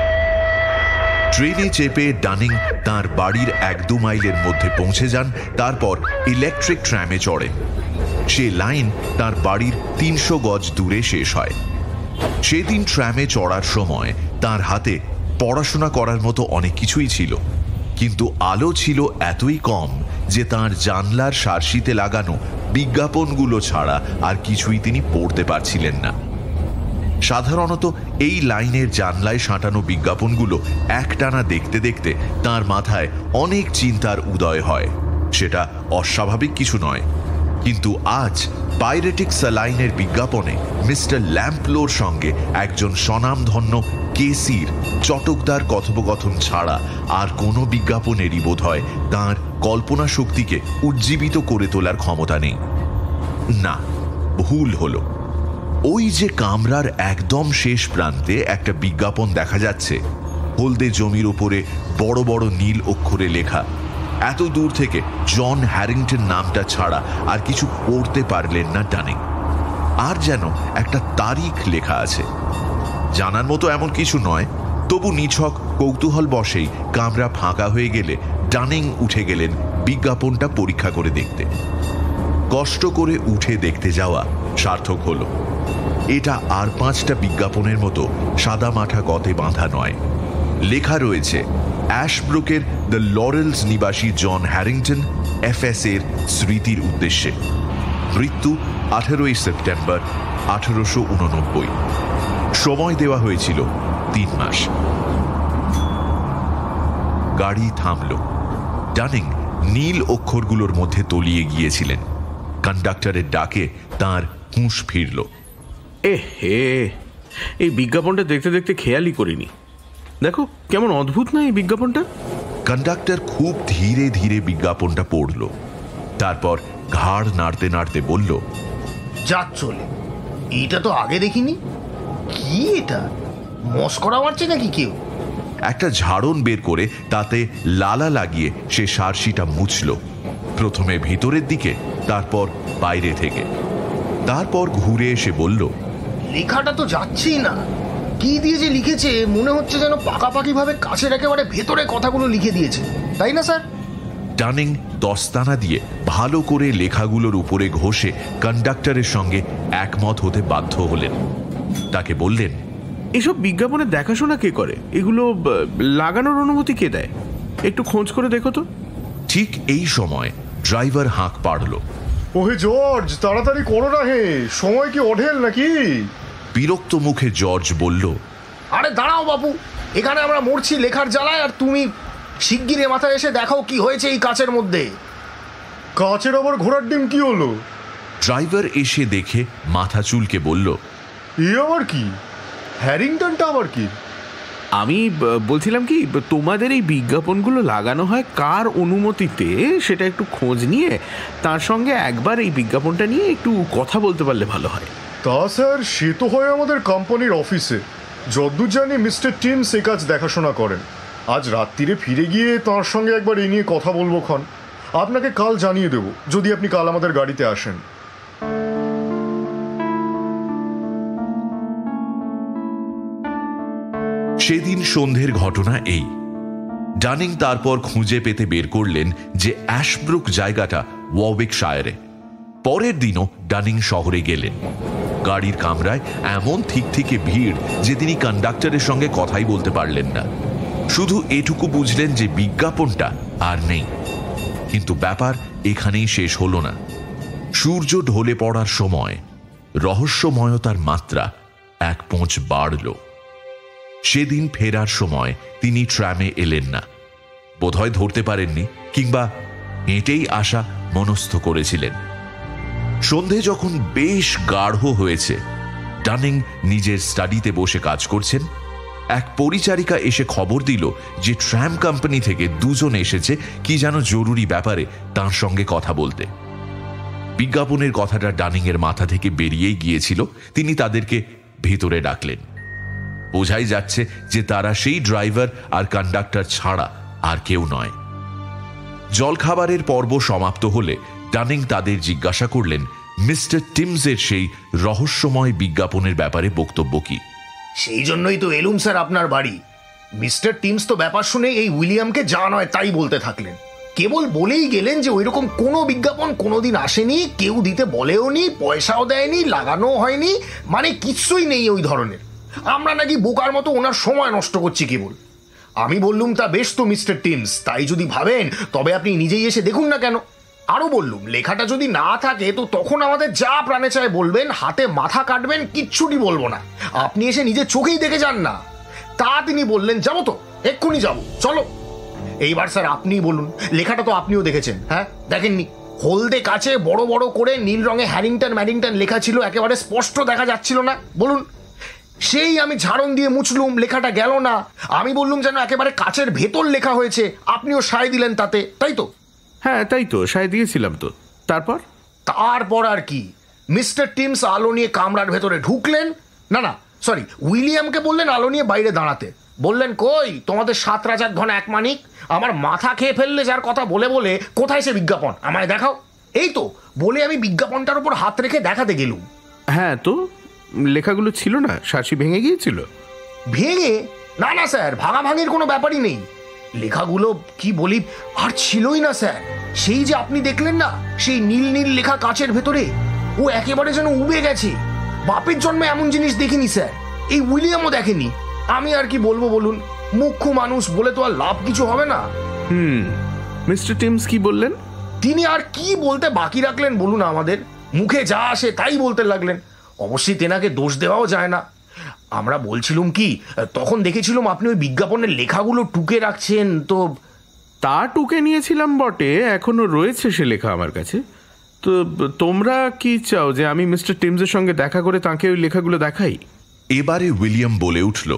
ট্রেনে চেপে ডানিং তার বাড়ির এক দু মাইলের মধ্যে পৌঁছে যান, তারপর ইলেকট্রিক ট্রামে চড়েন। সে লাইন তার বাড়ির তিনশো গজ দূরে শেষ হয়। সেদিন ট্রামে চড়ার সময় তার হাতে পড়াশোনা করার মতো অনেক কিছুই ছিল, কিন্তু আলো ছিল এতই কম যে তার জানলার সার্সিতে লাগানো বিজ্ঞাপনগুলো ছাড়া আর কিছুই তিনি পড়তে পারছিলেন না। সাধারণত এই লাইনের জানলায় সাঁটানো বিজ্ঞাপনগুলো একটানা দেখতে দেখতে তার মাথায় অনেক চিন্তার উদয় হয়। সেটা অস্বাভাবিক কিছু নয়, কিন্তু আজ পাইরেটিক স্যালাইনের বিজ্ঞাপনে মিস্টার ল্যাম্পলোর সঙ্গে একজন স্বনামধন্য কেসির চটকদার কথোপকথন ছাড়া আর কোনো বিজ্ঞাপনেরই বোধ হয় তাঁর কল্পনা শক্তিকে উজ্জীবিত করে তোলার ক্ষমতা নেই। না, ভুল হলো। ওই যে কামরার একদম শেষ প্রান্তে একটা বিজ্ঞাপন দেখা যাচ্ছে, হলদে জমির উপরে বড় বড় নীল অক্ষরে লেখা এত দূর থেকে জন হ্যারিংটন নামটা ছাড়া আর কিছু পড়তে পারলেন না ডানিং। আর যেন একটা তারিখ লেখা আছে। জানার মতো এমন কিছু নয়, তবু নিছক কৌতূহল বশেই কামরা ফাঁকা হয়ে গেলে ডানিং উঠে গেলেন বিজ্ঞাপনটা পরীক্ষা করে দেখতে। কষ্ট করে উঠে দেখতে যাওয়া সার্থক হলো। এটা আর পাঁচটা বিজ্ঞাপনের মতো সাদা মাঠা গতে বাঁধা নয়। লেখা রয়েছে অ্যাশব্রুকের দ্য লরেলস নিবাসী জন হ্যারিংটন এফ এস এর স্মৃতির উদ্দেশ্যে। মৃত্যু আঠেরোই সেপ্টেম্বর আঠেরোশো উননব্বই। সময় দেওয়া হয়েছিল তিন মাস। গাড়ি থামল। ডানিং নীল অক্ষরগুলোর মধ্যে তলিয়ে গিয়েছিলেন। কন্ডাক্টরের ডাকে তার হুঁশ ফিরল। এ হে, এই বিজ্ঞাপনটা দেখতে দেখতে খেয়ালই করিনি। দেখো কেমন অদ্ভুত না এই বিজ্ঞাপনটা। কন্ডাক্টর খুব ধীরে ধীরে বিজ্ঞাপনটা পড়ল, তারপর ঘাড় নাড়তে নাড়তে বলল, যাক চলে, এটা তো আগে দেখিনি। কি এটা, মস্করা মারছে নাকি কেউ? একটা ঝাড়ন বের করে তাতে লালা লাগিয়ে সে সারসিটা মুছল, প্রথমে ভিতরের দিকে, তারপর বাইরে থেকে। তারপর ঘুরে এসে বলল, লেখাটা তো যাচ্ছেই না। কি দিয়ে যে লিখেছে, মনে হচ্ছে যেন পাকাপাকি ভাবে কাছের একেবারে ভেতরে কথাগুলো লিখে দিয়েছে, তাই না স্যার? ডানিং দস্তানা দিয়ে ভালো করে লেখাগুলোর উপরে ঘষে কন্ডাক্টরের সঙ্গে একমত হতে বাধ্য হলেন। তাকে বললেন, এসব বিজ্ঞাপনে দেখাশোনা কে করে? এগুলো লাগানোর অনুমতি কে দেয়? একটু খোঁজ করে দেখো তো। ঠিক এই সময় ড্রাইভার হাঁক পাড়ল, ওহে জর্জ, তাড়াতাড়ি করো না হে, সময় কি অঢেল নাকি? বিরক্ত মুখে জর্জ বলল, আরে দাঁড়াও বাবু, এখানে আমরা মরছি লেখার জ্বালায়, আর তুমি শিগগিরে মাথায় এসে দেখাও কি হয়েছে এই কাচের মধ্যে। কাচের আবার ঘোড়ার ডিম কি হলো? ড্রাইভার এসে দেখে মাথা চুলকে বলল, এ আবার কি? হ্যারিংটনটা আবার কি? আমি বলছিলাম কি, তোমাদের এই বিজ্ঞাপনগুলো লাগানো হয় কার অনুমতিতে সেটা একটু খোঁজ নিয়ে তার সঙ্গে একবার এই বিজ্ঞাপনটা নিয়ে একটু কথা বলতে পারলে ভালো হয়। তা স্যার, সে তো হয় আমাদের কোম্পানির অফিসে। যদ্দূর জানি মিস্টার টিমস সে কাজ দেখাশোনা করেন। আজ রাত্রিরে ফিরে গিয়ে তাঁর সঙ্গে একবার এই নিয়ে কথা বলবো ক্ষণ। আপনাকে কাল জানিয়ে দেব, যদি আপনি কাল আমাদের গাড়িতে আসেন। সেদিন সন্ধ্যের ঘটনা এই। ডানিং তারপর খুঁজে পেতে বের করলেন যে অ্যাশব্রুক জায়গাটা ওয়ারউইকশায়ারে। পরের দিনও ডানিং শহরে গেলেন। গাড়ির কামরায় এমন ঠিক থেকে ভিড় যে তিনি কন্ডাক্টরের সঙ্গে কথাই বলতে পারলেন না। শুধু এটুকু বুঝলেন যে বিজ্ঞাপনটা আর নেই। কিন্তু ব্যাপার এখানেই শেষ হলো না। সূর্য ঢলে পড়ার সময় রহস্যময়তার মাত্রা এক পোঁচ বাড়ল। সেদিন ফেরার সময় তিনি ট্রামে এলেন না। বোধহয় ধরতে পারেননি, কিংবা হেঁটেই আসা মনস্থ করেছিলেন। সন্ধে যখন বেশ গাঢ় হয়েছে, ডানিং নিজের স্টাডিতে বসে কাজ করছেন। এক পরিচারিকা এসে খবর দিল যে ট্রাম কোম্পানি থেকে দুজন এসেছে কি যেন জরুরি ব্যাপারে তার সঙ্গে কথা বলতে। বিজ্ঞাপনের কথাটা ডানিং এর মাথা থেকে বেরিয়েই গিয়েছিল। তিনি তাদেরকে ভিতরে ডাকলেন। বোঝাই যাচ্ছে যে তারা সেই ড্রাইভার আর কন্ডাক্টর ছাড়া আর কেউ নয়। জলখাবারের পর্ব সমাপ্ত হলে ডানিং তাদের জিজ্ঞাসা করলেন মিস্টার টিমসের সেই রহস্যময় বিজ্ঞাপনের ব্যাপারে বক্তব্য কি। সেই জন্যই তো এলুম স্যার আপনার বাড়ি। মিস্টার টিমস তো ব্যাপার শুনে এই উইলিয়ামকে যা নয় তাই বলতে থাকলেন। কেবল বলেই গেলেন যে ওইরকম কোনো বিজ্ঞাপন কোনোদিন আসেনি, কেউ দিতে বলেও নি, পয়সাও দেয়নি, লাগানো হয়নি, মানে কিছুই নেই ওই ধরনের। আমরা নাকি বোকার মতো ওনার সময় নষ্ট করছি কেবল। আমি বললুম, তা বেশ তো মিস্টার টিমস, তাই যদি ভাবেন তবে আপনি নিজেই এসে দেখুন না কেন। আরো বললুম, লেখাটা যদি না থাকে তো তখন আমাদের যা প্রাণে চায় বলবেন, হাতে মাথা কাটবেন, কিচ্ছুটি বলবো না। আপনি এসে নিজের চোখেই দেখে যান না। তা তিনি বললেন, যাবো তো, এক্ষুনি যাবো, চলো। এইবার স্যার আপনি বলুন, লেখাটা তো আপনিও দেখেছেন, হ্যাঁ দেখেননি? হলদে কাছে বড় বড় করে নীল রঙে হ্যারিংটন ম্যারিংটন লেখা ছিল, একেবারে স্পষ্ট দেখা যাচ্ছিল না বলুন? সেই আমি ঝাড়ন দিয়ে মুছলুম, লেখাটা গেল না। আমি বললুম যেন একেবারে কাচের ভেতর লেখা হয়েছে, আপনিও সায় দিলেন তাতে, তাই তো? হ্যাঁ তাই তো, সায় দিয়েছিলাম তো। তারপর তারপর আর কি, মিস্টার টিমস আলো নিয়ে কামরার ভেতরে ঢুকলেন। না না সরি, উইলিয়ামকে বললেন আলো নিয়ে বাইরে দাঁড়াতে। বললেন কই তোমাদের সাত রাজার ধন এক মানিক, আমার মাথা খেয়ে ফেললে যার কথা বলে বলে, কোথায় সে বিজ্ঞাপন আমায় দেখাও। এই তো বলে আমি বিজ্ঞাপনটার উপর হাত রেখে দেখাতে গেলুম। হ্যাঁ, তো লেখাগুলো ছিল না, শাসি ভেঙে গিয়েছিল। ভেঙে? না না স্যার, ভাঙাভাঙির কোনো ব্যাপারই নেই। লেখাগুলো কি বলি আর ছিলই না স্যার। সেই যে আপনি দেখলেন না, সেই নীল নীল লেখা কাচের ভেতরে, ও একেবারে যেন উবে গেছে। বাপের জন্মে এমন জিনিস দেখিনি স্যার, এই উইলিয়ামও দেখেনি। আমি আর কি বলবো বলুন, মুখ্য মানুষ বলে তো আর লাভ কিছু হবে না। হুম, মিস্টার টিমস কি বললেন? তিনি আর কি বলতে বাকি রাখলেন বলুন, আমাদের মুখে যা আসে তাই বলতে লাগলেন। অবশ্যই তেনাকে দোষ দেওয়াও যায় না। আমরা বলছিলাম কি, তখন দেখেছিলাম আপনি ওই বিজ্ঞাপনের লেখাগুলো টুকে রাখছেন, তো তা টুকে নিয়েছিলাম বটে, এখনো রয়েছে সে লেখা আমার কাছে। তো তোমরা কি চাও যে আমি মিস্টার টিমসের সঙ্গে দেখা করে তাকে ওই লেখাগুলো দেখাই? এবারে উইলিয়াম বলে উঠল,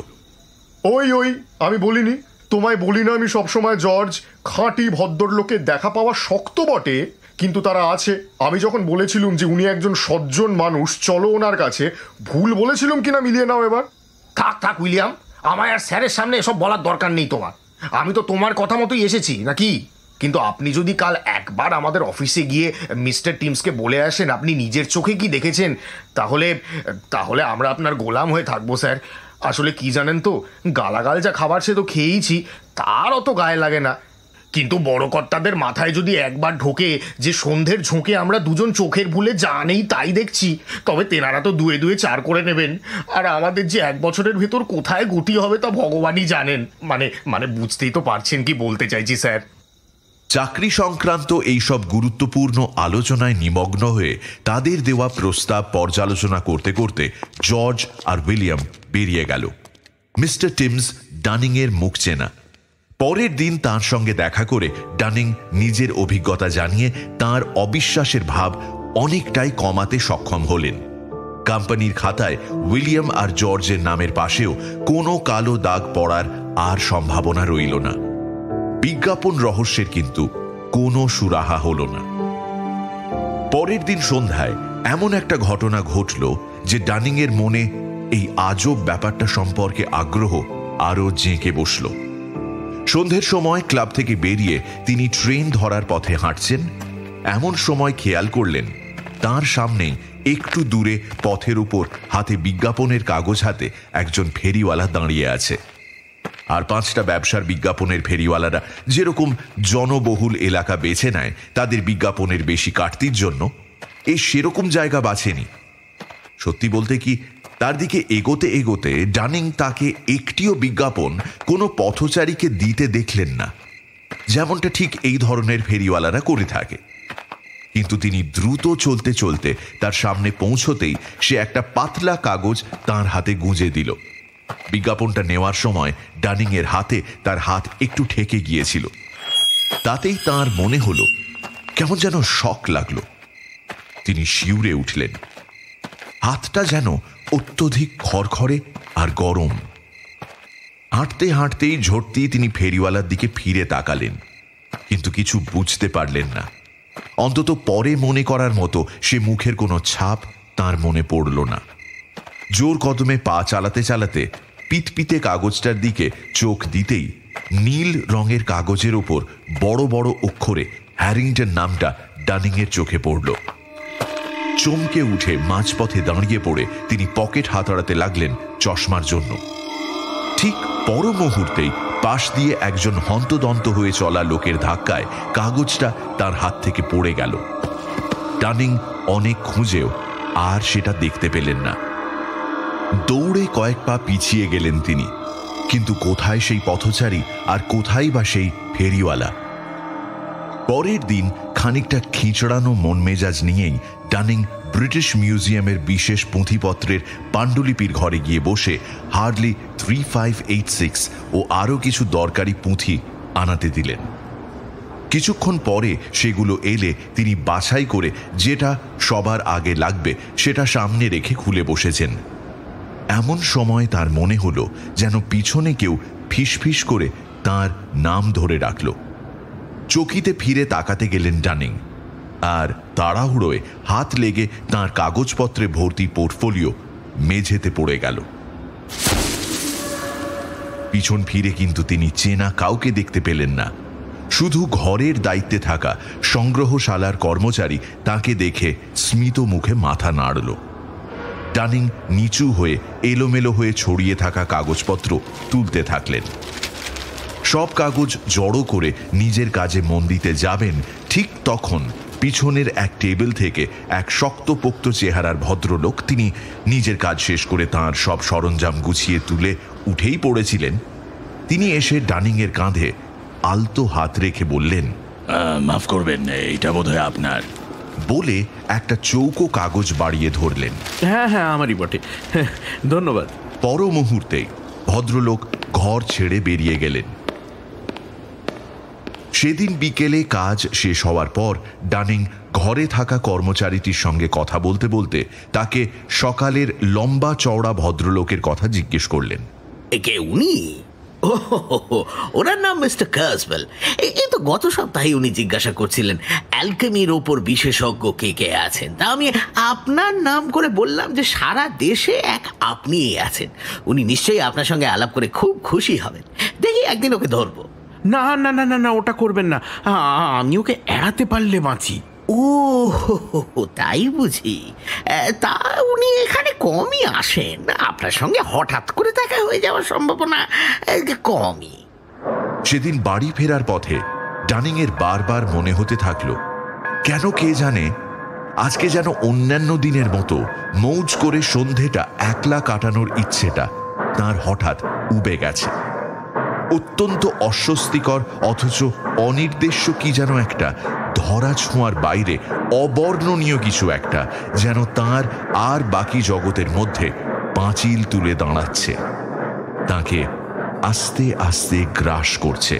ওই ওই আমি বলিনি তোমায়, বলি না আমি সবসময় জর্জ, খাঁটি ভদ্রলোকের দেখা পাওয়া শক্ত বটে, কিন্তু তারা আছে। আমি যখন বলেছিলুম যে উনি একজন সজ্জন মানুষ, চলো ওনার কাছে, ভুল বলেছিলুম কিনা মিলিয়ে নাও এবার। থাক থাক উইলিয়াম, আমায় আর স্যারের সামনে এসব বলার দরকার নেই তোমার। আমি তো তোমার কথা মতোই এসেছি নাকি। কিন্তু আপনি যদি কাল একবার আমাদের অফিসে গিয়ে মিস্টার টিমসকে বলে আসেন আপনি নিজের চোখে কি দেখেছেন, তাহলে তাহলে আমরা আপনার গোলাম হয়ে থাকবো স্যার। আসলে কি জানেন তো, গালাগাল যা খাবার সে তো খেয়েইছি, তার অত গায়ে লাগে না। কিন্তু বড় কর্তাদের মাথায় যদি একবার ঢোকে যে সন্ধ্যের ঝোঁকে আমরা দুজন চোখের ভুলে যা নেই তাই দেখছি, তবে তেনারা তো দুয়ে দুয়ে চার করে নেবেন। আর আমাদের যে এক বছরের ভেতর কোথায় গতি হবে তা ভগবানই জানেন। মানে মানে বুঝতেই তো পারছেন কি বলতে চাইছি স্যার। চাকরি সংক্রান্ত এইসব গুরুত্বপূর্ণ আলোচনায় নিমগ্ন হয়ে তাদের দেওয়া প্রস্তাব পর্যালোচনা করতে করতে জর্জ আর উইলিয়াম বেরিয়ে গেল। মিস্টার টিমস ডানিং এর মুখ চেনা। পরের দিন তার সঙ্গে দেখা করে ডানিং নিজের অভিজ্ঞতা জানিয়ে তার অবিশ্বাসের ভাব অনেকটাই কমাতে সক্ষম হলেন। কোম্পানির খাতায় উইলিয়াম আর জর্জের নামের পাশেও কোনো কালো দাগ পড়ার আর সম্ভাবনা রইল না। বিজ্ঞাপন রহস্যের কিন্তু কোনো সুরাহা হল না। পরের দিন সন্ধ্যায় এমন একটা ঘটনা ঘটল যে ডানিং এর মনে এই আজব ব্যাপারটা সম্পর্কে আগ্রহ আরো জেঁকে বসল। সন্ধ্যের সময় ক্লাব থেকে বেরিয়ে তিনি ট্রেন ধরার পথে হাঁটছেন, এমন সময় খেয়াল করলেন তার সামনেই একটু দূরে পথের উপর হাতে বিজ্ঞাপনের কাগজ হাতে একজন ফেরিওয়ালা দাঁড়িয়ে আছে। আর পাঁচটা ব্যবসার বিজ্ঞাপনের ফেরিওয়ালারা যেরকম জনবহুল এলাকা বেছে নেয় তাদের বিজ্ঞাপনের বেশি কাটতির জন্য, এই সেরকম জায়গা বাছেনি। সত্যি বলতে কি, তার দিকে এগোতে এগোতে ডানিং তাকে একটিও বিজ্ঞাপন কোনো পথচারীকে দিতে দেখলেন না, যেমনটা ঠিক এই ধরনের ফেরিওয়ালারা করে থাকে। কিন্তু তিনি দ্রুত চলতে চলতে তার সামনে পৌঁছতেই সে একটা পাতলা কাগজ তার হাতে গুঁজে দিল। বিজ্ঞাপনটা নেওয়ার সময় ডানিং এর হাতে তার হাত একটু ঠেকে গিয়েছিল। তাতেই তার মনে হলো কেমন যেন শক লাগলো। তিনি শিউরে উঠলেন। হাতটা যেন অত্যধিক খড়খড়ে আর গরম। হাঁটতে হাঁটতেই ঝটতেই তিনি ফেরিওয়ালার দিকে ফিরে তাকালেন, কিন্তু কিছু বুঝতে পারলেন না। অন্তত পরে মনে করার মতো সে মুখের কোনো ছাপ তার মনে পড়ল না। জোর কদমে পা চালাতে চালাতে পিতপিতে কাগজটার দিকে চোখ দিতেই নীল রঙের কাগজের ওপর বড় বড় অক্ষরে হ্যারিংটন নামটা ডানিং এর চোখে পড়ল। চমকে উঠে মাঝপথে দাঁড়িয়ে পড়ে তিনি পকেট হাতাড়াতে লাগলেন চশমার জন্য। ঠিক পর মুহূর্তেই পাশ দিয়ে একজন হন্তদন্ত হয়ে চলা লোকের ধাক্কায় কাগজটা তার হাত থেকে পড়ে গেল। ডানিং অনেক খুঁজেও আর সেটা দেখতে পেলেন না। দৌড়ে কয়েক পা পিছিয়ে গেলেন তিনি, কিন্তু কোথায় সেই পথচারী আর কোথায় বা সেই ফেরিওয়ালা? পরের দিন খানিকটা খিঁচড়ানো মন মেজাজ নিয়েই ডানিং ব্রিটিশ মিউজিয়ামের বিশেষ পুঁথিপত্রের পাণ্ডুলিপির ঘরে গিয়ে বসে hardly three five eight six ও আরও কিছু দরকারি পুঁথি আনাতে দিলেন। কিছুক্ষণ পরে সেগুলো এলে তিনি বাছাই করে যেটা সবার আগে লাগবে সেটা সামনে রেখে খুলে বসেছেন। এমন সময় তার মনে হলো যেন পিছনে কেউ ফিসফিস করে তার নাম ধরে ডাকল। চকিতে ফিরে তাকাতে গেলেন ডানিং, আর তাড়াহুড়োয় হাত লেগে তাঁর কাগজপত্রে ভর্তি পোর্টফোলিও মেঝেতে পড়ে গেল। পিছন ফিরে কিন্তু তিনি চেনা কাউকে দেখতে পেলেন না। শুধু ঘরের দায়িত্বে থাকা সংগ্রহশালার কর্মচারী তাকে দেখে স্মিত মুখে মাথা নাড়ল। ডানিং নিচু হয়ে এলোমেলো হয়ে ছড়িয়ে থাকা কাগজপত্র তুলতে থাকলেন। সব কাগজ জড়ো করে নিজের কাজে মন দিতে যাবেন, ঠিক তখন পিছনের এক টেবিল থেকে এক শক্তপোক্ত চেহারার ভদ্রলোক, তিনি নিজের কাজ শেষ করে তাঁর সব সরঞ্জাম গুছিয়ে তুলে উঠেই পড়েছিলেন, তিনি এসে ডানিংয়ের কাঁধে আলতো হাত রেখে বললেন, মাফ করবেন, এইটা বোধহয় আপনার। বলে একটা চৌকো কাগজ বাড়িয়ে ধরলেন। হ্যাঁ হ্যাঁ আমারই বটে, ধন্যবাদ। পর মুহূর্তে ভদ্রলোক ঘর ছেড়ে বেরিয়ে গেলেন। সেদিন বিকেলে কাজ শেষ হওয়ার পর ডানিং ঘরে থাকা কর্মচারীটির সঙ্গে কথা বলতে বলতে তাকে সকালের লম্বা চওড়া ভদ্রলোকের কথা জিজ্ঞেস করলেন। কে উনি? ওনার নাম মিস্টার কার্সওয়েল। এই তো গত সপ্তাহে উনি জিজ্ঞাসা করছিলেন অ্যালকেমির ওপর বিশেষজ্ঞ কে কে আছেন। তা আমি আপনার নাম করে বললাম যে সারা দেশে এক আপনিই আছেন। উনি নিশ্চয়ই আপনার সঙ্গে আলাপ করে খুব খুশি হবেন। দেখি একদিন ওকে ধরবো। না না না না না ওটা করবেন না, আমি ওকে এড়াতে পারলে বাঁচি। ও তাই বুঝি? তা উনি এখানে কমই আসেন, আপনার সঙ্গে হঠাৎ করে দেখা হয়ে যাওয়ার সম্ভাবনা কমই। সেদিন বাড়ি ফেরার পথে ডানিংয়ের বারবার মনে হতে থাকলো, কেন কে জানে আজকে যেন অন্যান্য দিনের মতো মৌজ করে সন্ধেটা একলা কাটানোর ইচ্ছেটা তার হঠাৎ উবে গেছে। অত্যন্ত অস্বস্তিকর অথচ অনির্দেশ্য কি যেন একটা ধরা ছোঁয়ার বাইরে অবর্ণনীয় কিছু একটা যেন তার আর বাকি জগতের মধ্যে পাঁচিল তুলে দাঁড়াচ্ছে, তাকে আস্তে আস্তে গ্রাস করছে।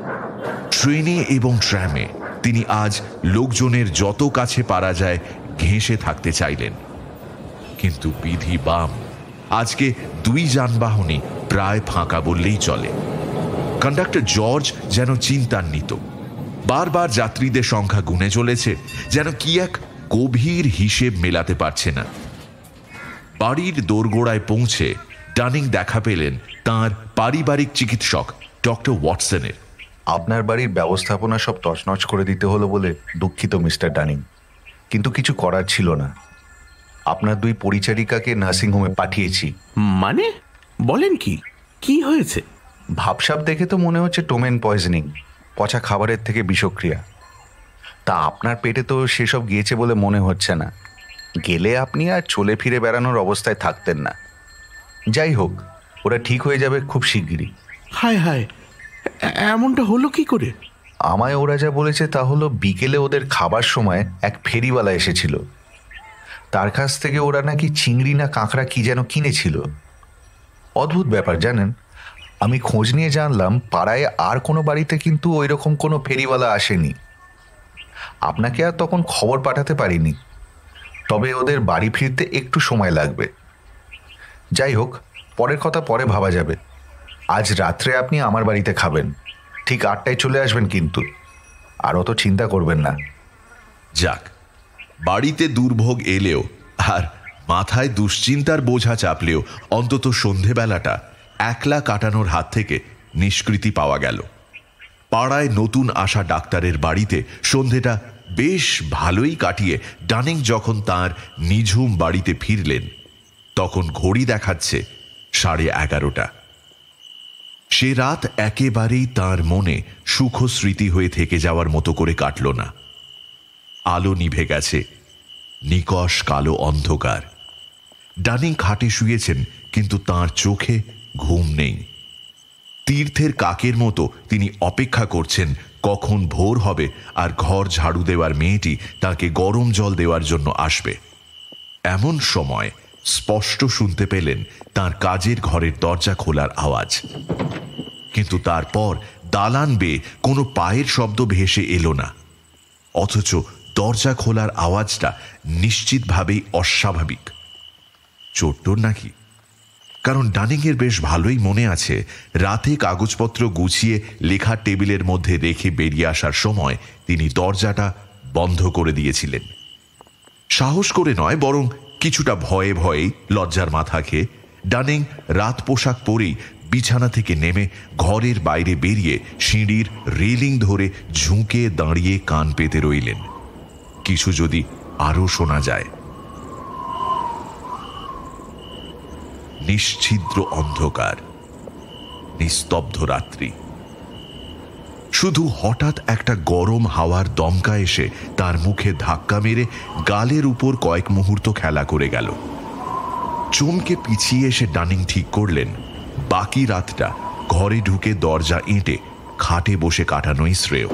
ট্রেনে এবং ট্র্যামে তিনি আজ লোকজনের যত কাছে পারা যায় ঘেঁষে থাকতে চাইলেন, কিন্তু বিধি বাম, আজকে দুই যানবাহনই প্রায় ফাঁকা বললেই চলে। কন্ডাক্টর জর্জ যেন চিন্তান্বিত, বারবার যাত্রীদের সংখ্যা গুনে চলেছে, যেন কি এক গভীর হিসেব মেলাতে পারছে না। বাড়ির দোরগোড়ায় পৌঁছে ডানিং দেখা পেলেন তাঁর পারিবারিক চিকিৎসক ডক্টর ওয়াটসনের। আপনার বাড়ির ব্যবস্থাপনা সব তছনছ করে দিতে হলো বলে দুঃখিত মিস্টার ডানিং, কিন্তু কিছু করার ছিল না। আপনার দুই পরিচারিকাকে নার্সিংহোমে পাঠিয়েছি। মানে বলেন কি? কি হয়েছে? ভাবসাব দেখে তো মনে হচ্ছে টোমেন পয়জনিং, পচা খাবারের থেকে বিষক্রিয়া। তা আপনার পেটে তো সেসব গিয়েছে বলে মনে হচ্ছে না। গেলে আপনি আর চলে ফিরে বেড়ানোর অবস্থায় থাকতেন না। যাই হোক, ওরা ঠিক হয়ে যাবে খুব শিগগিরই। হায় হায়, এমনটা হলো কি করে? আমায় ওরা যা বলেছে তা হলো, বিকেলে ওদের খাবার সময় এক ফেরিওয়ালা এসেছিল। তার কাছ থেকে ওরা নাকি চিংড়ি না কাঁকড়া কি যেন কিনেছিল। অদ্ভুত ব্যাপার জানেন, আমি খোঁজ নিয়ে জানলাম পাড়ায় আর কোনো বাড়িতে কিন্তু ওই রকম কোনো ফেরিওয়ালা আসেনি। আপনাকে আর তখন খবর পাঠাতে পারিনি, তবে ওদের বাড়ি ফিরতে একটু সময় লাগবে। যাই হোক, পরের কথা পরে ভাবা যাবে। আজ রাত্রে আপনি আমার বাড়িতে খাবেন, ঠিক আটটায় চলে আসবেন কিন্তু, আর অত চিন্তা করবেন না। যাক, বাড়িতে দুর্ভোগ এলেও আর মাথায় দুশ্চিন্তার বোঝা চাপলেও অন্তত সন্ধেবেলাটা একলা কাটানোর হাত থেকে নিষ্কৃতি পাওয়া গেল। পাড়ায় নতুন আসা ডাক্তারের বাড়িতে সন্ধেটা বেশ ভালোই কাটিয়ে ডানিং যখন তার নিঝুম বাড়িতে ফিরলেন, তখন ঘড়ি দেখাচ্ছে সাড়ে এগারোটা। সে রাত একেবারেই তার মনে সুখ স্মৃতি হয়ে থেকে যাওয়ার মতো করে কাটল না। আলো নিভে গেছে, নিকষ কালো অন্ধকার। ডানিং খাটে শুয়েছেন, কিন্তু তার চোখে ঘুম নেই। তীর্থের কাকের মতো তিনি অপেক্ষা করছেন কখন ভোর হবে আর ঘর ঝাড়ু দেওয়ার মেয়েটি তাকে গরম জল দেওয়ার জন্য আসবে। এমন সময় স্পষ্ট শুনতে পেলেন তার কাজের ঘরের দরজা খোলার আওয়াজ, কিন্তু তারপর দালান বেয়ে কোনো পায়ের শব্দ ভেসে এলো না। অথচ দরজা খোলার আওয়াজটা নিশ্চিতভাবেই অস্বাভাবিক। চোট্টর নাকি? কারণ ডানিংয়ের বেশ ভালোই মনে আছে, রাতে কাগজপত্র গুছিয়ে লেখার টেবিলের মধ্যে রেখে বেরিয়ে আসার সময় তিনি দরজাটা বন্ধ করে দিয়েছিলেন। সাহস করে নয়, বরং কিছুটা ভয়ে ভয়েই, লজ্জার মাথা খেয়ে ডানিং রাত পোশাক পরেই বিছানা থেকে নেমে ঘরের বাইরে বেরিয়ে সিঁড়ির রেলিং ধরে ঝুঁকে দাঁড়িয়ে কান পেতে রইলেন, কিছু যদি আরো শোনা যায়। নিশ্ছিদ্র অন্ধকার, নিস্তব্ধ রাত্রি। শুধু হঠাৎ একটা গরম হাওয়ার দমকা এসে তার মুখে ধাক্কা মেরে গালের উপর কয়েক মুহূর্ত খেলা করে গেল। চমকে পিছিয়ে এসে ডানিং ঠিক করলেন বাকি রাতটা ঘরে ঢুকে দরজা এঁটে খাটে বসে কাটানোই শ্রেয়।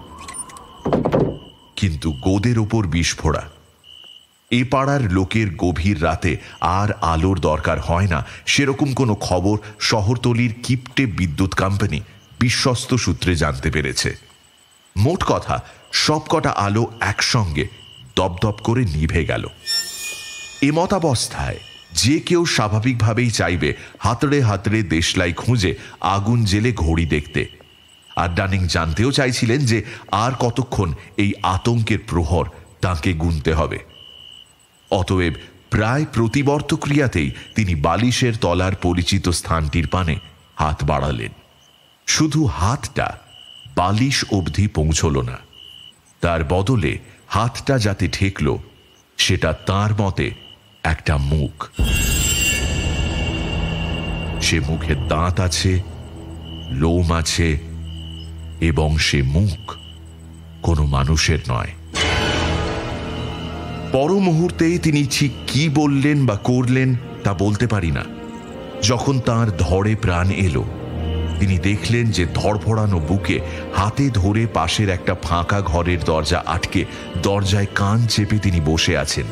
কিন্তু গোদের ওপর বিস্ফোড়া। এ পাড়ার লোকের গভীর রাতে আর আলোর দরকার হয় না সেরকম কোনো খবর শহরতলির কিপটে বিদ্যুৎ কোম্পানি বিশ্বস্ত সূত্রে জানতে পেরেছে। মোট কথা সবকটা আলো একসঙ্গে দপদপ করে নিভে গেল। এমতাবস্থায় যে কেউ স্বাভাবিকভাবেই চাইবে হাতড়ে হাতড়ে দেশলাই খুঁজে আগুন জেলে ঘড়ি দেখতে, আর ডানিং জানতেও চাইছিলেন যে আর কতক্ষণ এই আতঙ্কের প্রহর তাঁকে গুনতে হবে। অতএব প্রায় প্রতিবর্ত ক্রিয়াতেই তিনি বালিশের তলার পরিচিত স্থানটির পানে হাত বাড়ালেন। শুধু হাতটা বালিশ অবধি পৌঁছল না, তার বদলে হাতটা যাতে ঠেকল সেটা তার মতে একটা মুখ। সে মুখে দাঁত আছে, লোম আছে, এবং সে মুখ কোনো মানুষের নয়। পর মুহূর্তেই তিনি ঠিক কি বললেন বা করলেন তা বলতে পারি না। যখন তার ধরে প্রাণ এলো, তিনি দেখলেন যে ধড়ফড়ানো বুকে হাতে ধরে পাশের একটা ফাঁকা ঘরের দরজা আটকে দরজায় কান চেপে তিনি বসে আছেন।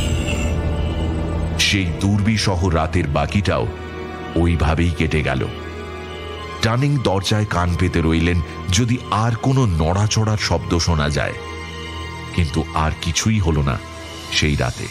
সেই দুর্বিসহ রাতের বাকিটাও ওইভাবেই কেটে গেল। ডানিং দরজায় কান পেতে রইলেন যদি আর কোনো নড়াচড়ার শব্দ শোনা যায়, কিন্তু আর কিছুই হলো না সেই রাতে।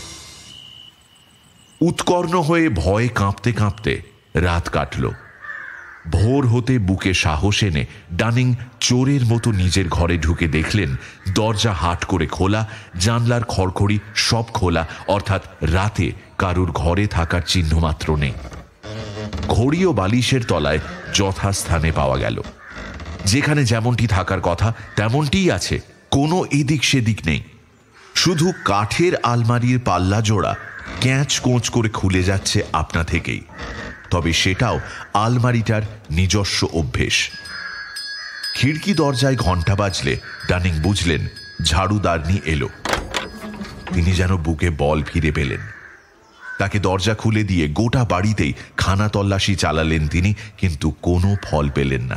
উৎকর্ণ হয়ে ভয়ে কাঁপতে কাঁপতে রাত কাটল। ভোর হতে বুকে সাহস এনে ডানিং চোরের মতো নিজের ঘরে ঢুকে দেখলেন দরজা হাট করে খোলা, জানলার খড়খড়ি সব খোলা, অর্থাৎ রাতে কারুর ঘরে থাকার চিহ্ন মাত্র নেই। ঘড়ি ও বালিশের তলায় যথাস্থানে পাওয়া গেল। যেখানে যেমনটি থাকার কথা তেমনটিই আছে, কোনো এদিক সেদিক নেই। শুধু কাঠের আলমারির পাল্লা জোড়া ক্যাঁচ কোঁচ করে খুলে যাচ্ছে আপনা থেকেই, তবে সেটাও আলমারিটার নিজস্ব অভ্যেস। খিড়কি দরজায় ঘণ্টা বাজলে ডানিং বুঝলেন ঝাড়ুদারনি এলো। তিনি যেন বুকে বল ফিরে পেলেন। তাকে দরজা খুলে দিয়ে গোটা বাড়িতেই খানা তল্লাশি চালালেন তিনি, কিন্তু কোনো ফল পেলেন না।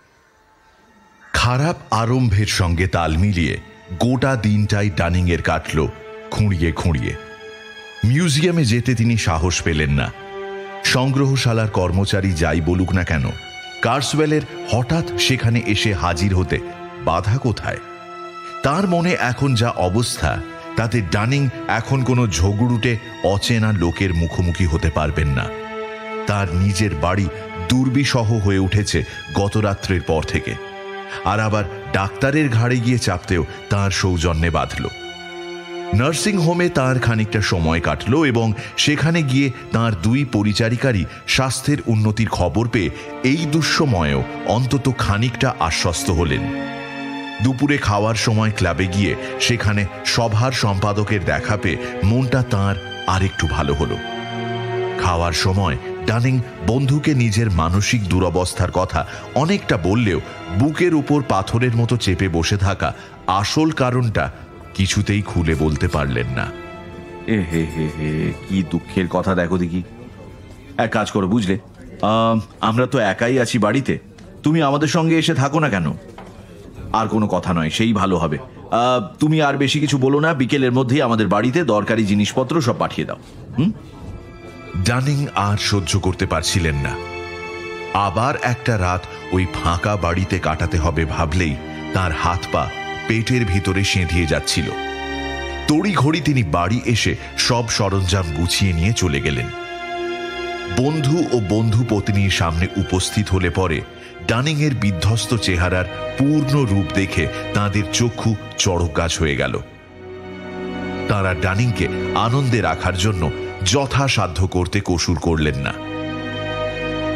খারাপ আরম্ভের সঙ্গে তাল মিলিয়ে গোটা দিনটাই ডানিং এর কাটল খুঁড়িয়ে খুঁড়িয়ে। মিউজিয়ামে যেতে তিনি সাহস পেলেন না। সংগ্রহশালার কর্মচারী যাই বলুক না কেন, কার্সওয়েলের হঠাৎ সেখানে এসে হাজির হতে বাধা কোথায়? তার মনে এখন যা অবস্থা তাতে ডানিং এখন কোনো ঝগড়ুটে অচেনা লোকের মুখোমুখি হতে পারবেন না। তার নিজের বাড়ি দুর্বিসহ হয়ে উঠেছে গত রাত্রের পর থেকে, আর আবার ডাক্তারের ঘাড়ে গিয়ে চাপতেও তার সৌজন্যে বাঁধল। নার্সিং হোমে তার খানিকটা সময় কাটল এবং সেখানে গিয়ে তার দুই পরিচারিকারই স্বাস্থ্যের উন্নতির খবর পেয়ে এই দুঃসময়েও অন্তত খানিকটা আশ্বস্ত হলেন। দুপুরে খাওয়ার সময় ক্লাবে গিয়ে সেখানে সভার সম্পাদকের দেখা পেয়ে মনটা তাঁর আরেকটু ভালো হলো। খাওয়ার সময় ডানিং বন্ধুকে নিজের মানসিক দুরবস্থার কথা অনেকটা বললেও বুকের উপর পাথরের মতো চেপে বসে থাকা আসল কারণটা কিছুতেই খুলে বলতে পারলেন না। এ হে হে হে, কি দুঃখের কথা দেখো দেখি। এক কাজ করো, বুঝলে, আমরা তো একাই আছি বাড়িতে, তুমি আমাদের সঙ্গে এসে থাকো না কেন? আর কোনো কথা নয়, সেই ভালো হবে। তুমি আর বেশি কিছু বলো না, বিকেলের মধ্যেই আমাদের বাড়িতে দরকারি জিনিসপত্র সব পাঠিয়ে দাও। হুম। ডানিং আর সহ্য করতে পারছিলেন না। আবার একটা রাত ওই ফাঁকা বাড়িতে কাটাতে হবে ভাবলেই তার হাত পা পেটের ভিতরে সেঁধিয়ে যাচ্ছিল। তড়িঘড়ি তিনি বাড়ি এসে সব সরঞ্জাম গুছিয়ে নিয়ে চলে গেলেন। বন্ধু ও বন্ধু পত্নীর সামনে উপস্থিত হলে পরে ডানিং এর বিধ্বস্ত চেহারার পূর্ণ রূপ দেখে তাঁদের চক্ষু চড়ক গাছ হয়ে গেল। তাঁরা ডানিংকে আনন্দে রাখার জন্য যথাসাধ্য করতে কসুর করলেন না।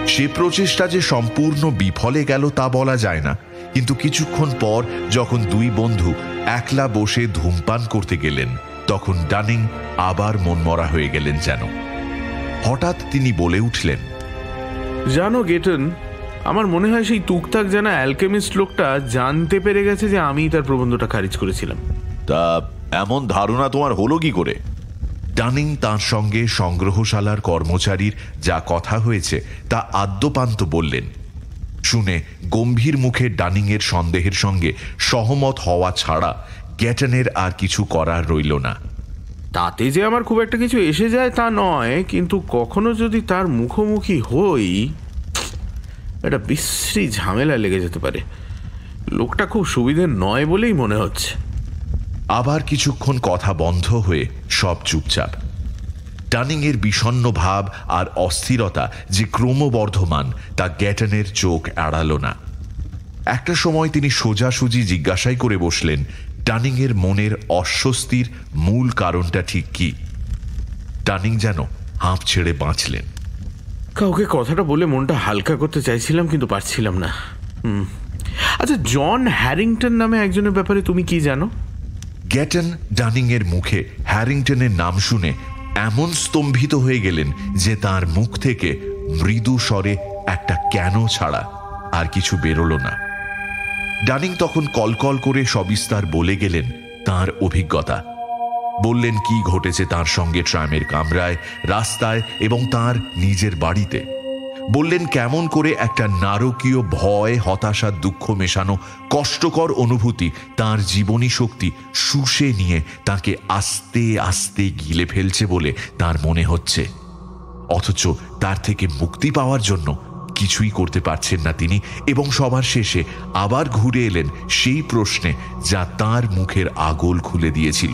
সে প্রচেষ্টা যে সম্পূর্ণ বিফলে গেল তা বলা যায় না, কিন্তু কিছুক্ষণ পর যখন দুই বন্ধু একলা বসে ধূমপান করতে গেলেন তখন ডানিং আবার মনমরা হয়ে গেলেন যেন। হঠাৎ তিনি বলে উঠলেন, জানো গেটন, আমার মনে হয় সেই তুকতাক জানা অ্যালকেমিস্ট লোকটা জানতে পেরে গেছে যে আমি তার প্রবন্ধটা খারিজ করেছিলাম। তা এমন ধারণা তোমার হলো কি করে? ডানিং তার সঙ্গে সংগ্রহশালার কর্মচারীর যা কথা হয়েছে তা আদ্যপান্ত বললেন। শুনে গম্ভীর মুখে ডানিং এর সন্দেহের সঙ্গে সহমত হওয়া ছাড়া গ্যাটনের আর কিছু করার রইল না। তাতে যে আমার খুব একটা কিছু এসে যায় তা নয়, কিন্তু কখনো যদি তার মুখোমুখি হই একটা বিশ্রী ঝামেলা লেগে যেতে পারে। লোকটা খুব সুবিধের নয় বলেই মনে হচ্ছে। আবার কিছুক্ষণ কথা বন্ধ হয়ে সব চুপচাপ। ডানিং এর বিষণ্ণ ভাব আর অস্থিরতা যে ক্রমবর্ধমান তা গ্যাটনের চোখ এড়াল না। একটা সময় তিনি সোজাসুজি জিজ্ঞাসাই করে বসলেন, ডানিং এর মনের অস্বস্তির মূল কারণটা ঠিক কি? ডানিং যেন হাঁপ ছেড়ে বাঁচলেন। কাউকে কথাটা বলে মনটা হালকা করতে চাইছিলাম, কিন্তু পারছিলাম না। হুম আচ্ছা, জন হ্যারিংটন নামে একজনের ব্যাপারে তুমি কি জানো? গ্যাটন ডানিং এর মুখে হ্যারিংটনের নাম শুনে এমন স্তম্ভিত হয়ে গেলেন যে তার মুখ থেকে মৃদু স্বরে একটা কেন ছাড়া আর কিছু বেরোল না। ডানিং তখন কলকল করে সবিস্তার বলে গেলেন তার অভিজ্ঞতা। বললেন কি ঘটেছে তার সঙ্গে ট্রামের কামরায়, রাস্তায় এবং তার নিজের বাড়িতে। বললেন কেমন করে একটা নারকীয় ভয়, হতাশা, দুঃখ মেশানো কষ্টকর অনুভূতি তার জীবনী শক্তি শুষে নিয়ে তাকে আস্তে আস্তে গিলে ফেলছে বলে তার মনে হচ্ছে, অথচ তার থেকে মুক্তি পাওয়ার জন্য কিছুই করতে পারছেন না তিনি। এবং সবার শেষে আবার ঘুরে এলেন সেই প্রশ্নে যা তার মুখের আগল খুলে দিয়েছিল।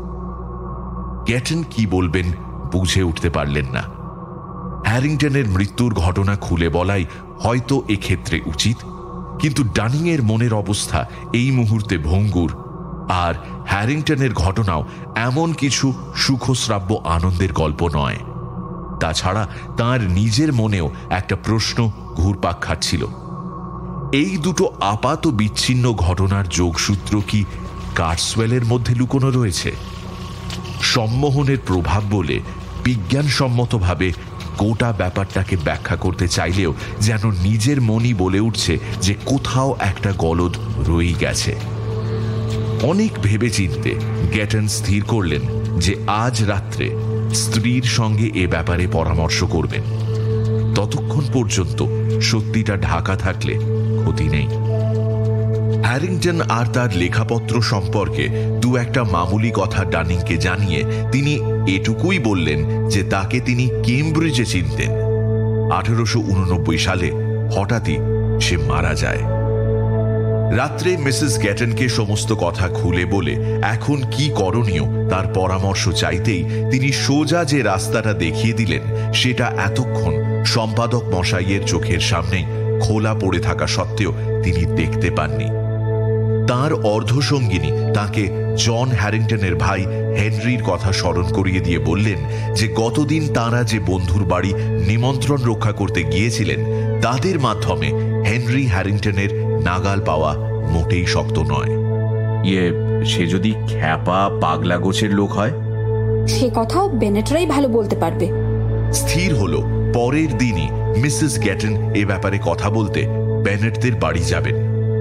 গ্যাটন কি বলবেন বুঝে উঠতে পারলেন না। হ্যারিংটনের মৃত্যুর ঘটনা খুলে বলাই হয়তো এক্ষেত্রে উচিত, কিন্তু ডানিং এর মনের অবস্থা এই মুহূর্তে ভঙ্গুর, আর হ্যারিংটনের ঘটনাও এমন কিছু সুখশ্রাব্য আনন্দের গল্প নয়। তাছাড়া তার নিজের মনেও একটা প্রশ্ন ঘুরপাক খাচ্ছিল, এই দুটো আপাত বিচ্ছিন্ন ঘটনার যোগসূত্র কি কার্সওয়েলের মধ্যে লুকোনো রয়েছে? সম্মোহনের প্রভাব বলে বিজ্ঞানসম্মতভাবে গোটা ব্যাপারটাকে ব্যাখ্যা করতে চাইলেও যেন নিজের মনই বলে উঠছে যে কোথাও একটা গলদ রয়ে গেছে। অনেক ভেবে চিনতে গ্যাটন স্থির করলেন যে আজ রাত্রে স্ত্রীর সঙ্গে এ ব্যাপারে পরামর্শ করবেন। ততক্ষণ পর্যন্ত সত্যিটা ঢাকা থাকলে ক্ষতি নেই। হ্যারিংটন আর তার লেখাপত্র সম্পর্কে দু একটা মামুলি কথা ডানিংকে জানিয়ে তিনি এটুকুই বললেন যে তাকে তিনি কেমব্রিজে চিনতেন। আঠেরোশো উননব্বই সালে হঠাৎই সে মারা যায়। রাত্রে মিসেস গ্যাটনকে সমস্ত কথা খুলে বলে এখন কি করণীয় তার পরামর্শ চাইতেই তিনি সোজা যে রাস্তাটা দেখিয়ে দিলেন সেটা এতক্ষণ সম্পাদক মশাইয়ের চোখের সামনেই খোলা পড়ে থাকা সত্ত্বেও তিনি দেখতে পাননি। তার অর্ধসঙ্গিনী তাকে জন হ্যারিংটনের ভাই হেনরির কথা স্মরণ করিয়ে দিয়ে বললেন যে গতদিন তাঁরা যে বন্ধুর বাড়ি নিমন্ত্রণ রক্ষা করতে গিয়েছিলেন তাদের মাধ্যমে হেনরি হ্যারিংটনের নাগাল পাওয়া মোটেই শক্ত নয়। ইয়ে, সে যদি খ্যাপা পাগলা গোছের লোক হয়? সে কথাও বেনেটরাই ভালো বলতে পারবে। স্থির হলো পরের দিনই মিসেস গ্যাটন এ ব্যাপারে কথা বলতে বেনেটদের বাড়ি যাবেন।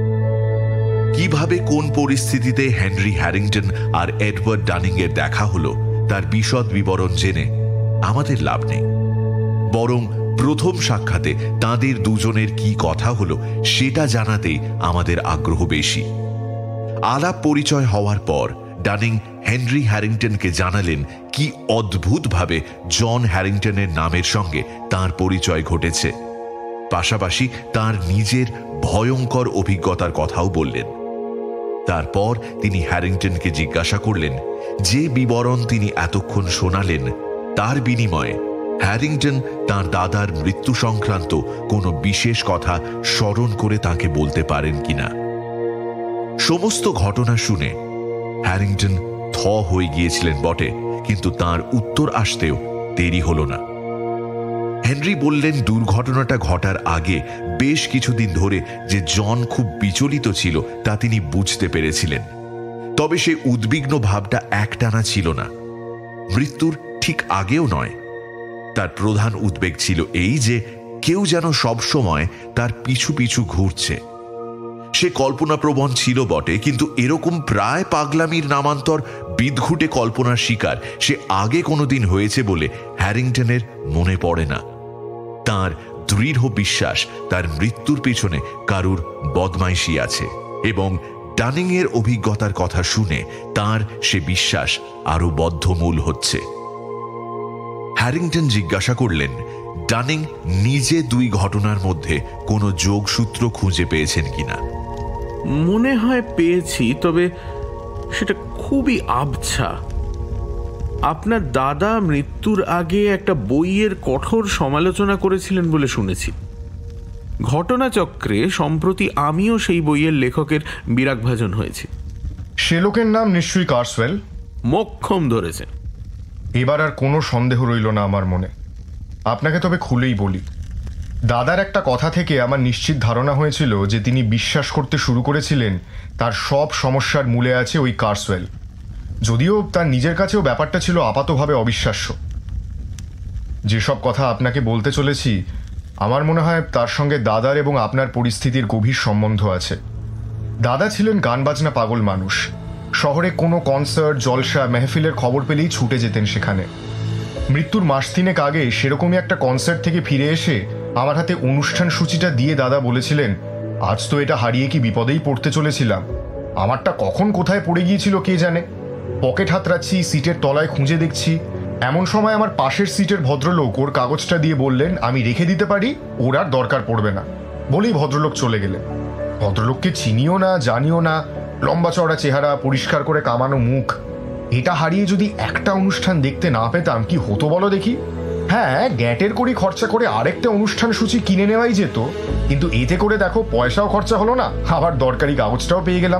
কিভাবে কোন পরিস্থিতিতে হেনরি হ্যারিংটন আর এডওয়ার্ড ডানিং এর দেখা হলো তার বিশদ বিবরণ জেনে আমাদের লাভ নেই, বরং প্রথম সাক্ষাতে তাদের দুজনের কি কথা হলো সেটা জানাতেই আমাদের আগ্রহ বেশি। আলাপ পরিচয় হওয়ার পর ডানিং হেনরি হ্যারিংটনকে জানালেন কি অদ্ভুতভাবে জন হ্যারিংটনের নামের সঙ্গে তার পরিচয় ঘটেছে। পাশাপাশি তার নিজের ভয়ঙ্কর অভিজ্ঞতার কথাও বললেন। তারপর তিনি হ্যারিংটনকে জিজ্ঞাসা করলেন যে বিবরণ তিনি এতক্ষণ শোনালেন তার বিনিময়ে হ্যারিংটন তার দাদার মৃত্যু সংক্রান্ত কোনো বিশেষ কথা স্মরণ করে তাকে বলতে পারেন কিনা। সমস্ত ঘটনা শুনে হ্যারিংটন থ হয়ে গিয়েছিলেন বটে, কিন্তু তার উত্তর আসতেও দেরি হল না। হেনরি বললেন দুর্ঘটনাটা ঘটার আগে বেশ কিছুদিন ধরে যে জন খুব বিচলিত ছিল তা তিনি বুঝতে পেরেছিলেন। তবে সে উদ্বিগ্ন ভাবটা একটানা ছিল না, মৃত্যুর ঠিক আগেও নয়। তার প্রধান উদ্বেগ ছিল এই যে কেউ যেন সব সময় তার পিছু পিছু ঘুরছে। সে কল্পনাপ্রবণ ছিল বটে, কিন্তু এরকম প্রায় পাগলামির নামান্তর বিদঘুটে কল্পনার শিকার সে আগে কোনোদিন হয়েছে বলে হ্যারিংটনের মনে পড়ে না। তার দৃঢ় বিশ্বাস তার মৃত্যুর পেছনে কারুর বদমাইশি আছে, এবং ডানিং এর অভিজ্ঞতার কথা শুনে তার সে বিশ্বাস আরো বদ্ধমূল হচ্ছে। হ্যারিংটন জিজ্ঞাসা করলেন ডানিং নিজে দুই ঘটনার মধ্যে কোনো যোগসূত্র খুঁজে পেয়েছেন কিনা। মনে হয় পেয়েছি, তবে সেটা খুবই আবছা। আপনার দাদা মৃত্যুর আগে একটা বইয়ের কঠোর সমালোচনা করেছিলেন বলে শুনেছি। ঘটনাচক্রে সম্প্রতি আমিও সেই বইয়ের লেখকের বিরাগভাজন হয়েছি। সে লোকের নাম নিশ্চয়ই কার্সওয়েল। মোক্ষম ধরেছেন। এবার আর কোনো সন্দেহ রইল না আমার মনে। আপনাকে তবে খুলেই বলি, দাদার একটা কথা থেকে আমার নিশ্চিত ধারণা হয়েছিল যে তিনি বিশ্বাস করতে শুরু করেছিলেন তার সব সমস্যার মূলে আছে ওই কার্সওয়েল, যদিও তার নিজের কাছেও ব্যাপারটা ছিল আপাতভাবে অবিশ্বাস্য। যেসব কথা আপনাকে বলতে চলেছি আমার মনে হয় তার সঙ্গে দাদার এবং আপনার পরিস্থিতির গভীর সম্বন্ধ আছে। দাদা ছিলেন গান বাজনা পাগল মানুষ। শহরে কোনো কনসার্ট, জলসা, মেহফিলের খবর পেলেই ছুটে যেতেন সেখানে। মৃত্যুর মাস তিনেক আগে সেরকমই একটা কনসার্ট থেকে ফিরে এসে আমার হাতে অনুষ্ঠান সূচিটা দিয়ে দাদা বলেছিলেন, আজ তো এটা হারিয়ে কি বিপদেই পড়তে চলেছিলাম। আমারটা কখন কোথায় পড়ে গিয়েছিল কে জানে। পকেট হাতড়াচ্ছি, সিটের তলায় খুঁজে দেখছি। এমন সময় আমার পাশের সিটের ভদ্রলোক ওর কাগজটা দিয়ে বললেন আমি রেখে দিতে পারি, ওর আর দরকার পড়বে না। বলেই ভদ্রলোক চলে গেলেন। ভদ্রলোককে চিনিও না, জানিও না, লম্বা চওড়া চেহারা, পরিষ্কার করে কামানো মুখ। এটা হারিয়ে যদি একটা অনুষ্ঠান দেখতে না পেতাম কি হতো বলো দেখি। হ্যাঁ, গ্যাটের করি খরচা করে আরেকটা অনুষ্ঠান সূচি কিনে নেওয়াই যেত, কিন্তু এতে করে দেখো পয়সাও খরচা হলো না, আবার দরকারি কাগজটাও পেয়ে গেলাম।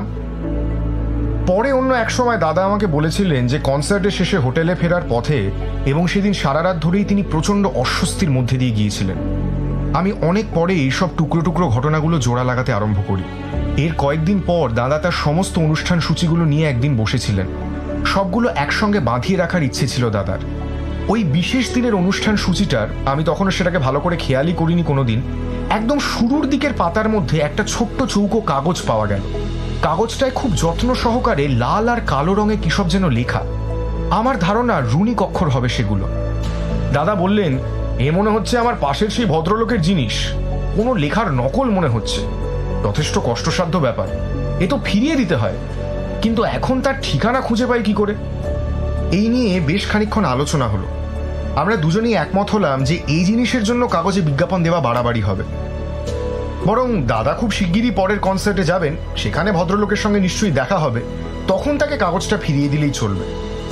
পরে অন্য এক সময় দাদা আমাকে বলেছিলেন যে কনসার্টের শেষে হোটেলে ফেরার পথে এবং সেদিন সারা রাত ধরেই তিনি প্রচণ্ড অস্বস্তির মধ্যে দিয়ে গিয়েছিলেন। আমি অনেক পরে এইসব টুকরো টুকরো ঘটনাগুলো জোড়া লাগাতে আরম্ভ করি। এর কয়েকদিন পর দাদা তার সমস্ত অনুষ্ঠান সূচিগুলো নিয়ে একদিন বসেছিলেন। সবগুলো একসঙ্গে বাঁধিয়ে রাখার ইচ্ছে ছিল দাদার। ওই বিশেষ দিনের অনুষ্ঠান সূচিটার আমি তখনও সেটাকে ভালো করে খেয়ালই করিনি কোনোদিন। একদম শুরুর দিকের পাতার মধ্যে একটা ছোট্ট চৌকো কাগজ পাওয়া গেল। কাগজটায় খুব যত্ন সহকারে লাল আর কালো রঙে কিসব যেন লেখা। আমার ধারণা রুনিক অক্ষর হবে সেগুলো। দাদা বললেন, এ মনে হচ্ছে আমার পাশের সেই ভদ্রলোকের জিনিস, কোনো লেখার নকল মনে হচ্ছে। যথেষ্ট কষ্টসাধ্য ব্যাপার, এ তো ফিরিয়ে দিতে হয়, কিন্তু এখন তার ঠিকানা খুঁজে পাই কি করে। এই নিয়ে বেশ খানিকক্ষণ আলোচনা হলো। আমরা দুজনেই একমত হলাম যে এই জিনিসের জন্য কাগজে বিজ্ঞাপন দেওয়া বাড়াবাড়ি হবে। বরং দাদা খুব শিগগিরই পরের কনসার্টে যাবেন, সেখানে ভদ্রলোকের সঙ্গে নিশ্চয়ই দেখা হবে, তখন তাকে কাগজটা ফিরিয়ে দিলেই চলবে।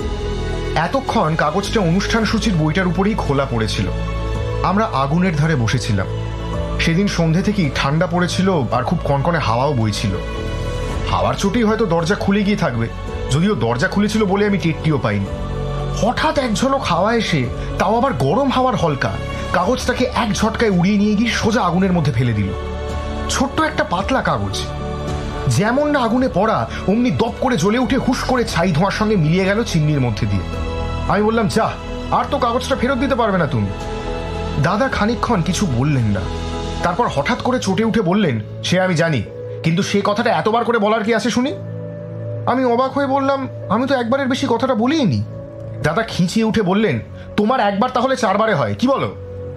এতক্ষণ কাগজটা অনুষ্ঠান সূচির বইটার উপরেই খোলা পড়েছিল। আমরা আগুনের ধারে বসেছিলাম। সেদিন সন্ধে থেকেই ঠান্ডা পড়েছিল আর খুব কনকনে হাওয়াও বইছিল। হাওয়ার চোটেই হয়তো দরজা খুলে গিয়ে থাকবে, যদিও দরজা খুলেছিল বলে আমি টেরটিও পাইনি। হঠাৎ এক ঝলক হাওয়া এসে, তাও আবার গরম হাওয়ার হলকা, কাগজটাকে এক ঝটকায় উড়িয়ে নিয়ে গিয়ে সোজা আগুনের মধ্যে ফেলে দিল। ছোট্ট একটা পাতলা কাগজ, যেমন না আগুনে পড়া অমনি দপ করে জ্বলে উঠে হুশ করে ছাই ধোঁয়ার সঙ্গে মিলিয়ে গেল চিমনির মধ্যে দিয়ে। আমি বললাম, যা, আর তো কাগজটা ফেরত দিতে পারবে না তুমি। দাদা খানিকক্ষণ কিছু বললেন না, তারপর হঠাৎ করে চটে উঠে বললেন, সে আমি জানি, কিন্তু সে কথাটা এতবার করে বলার কি আছে শুনি। আমি অবাক হয়ে বললাম, আমি তো একবারের বেশি কথাটা বলিনি। দাদা খিঁচিয়ে উঠে বললেন, তোমার একবার তাহলে চারবারে হয়, কি বলো?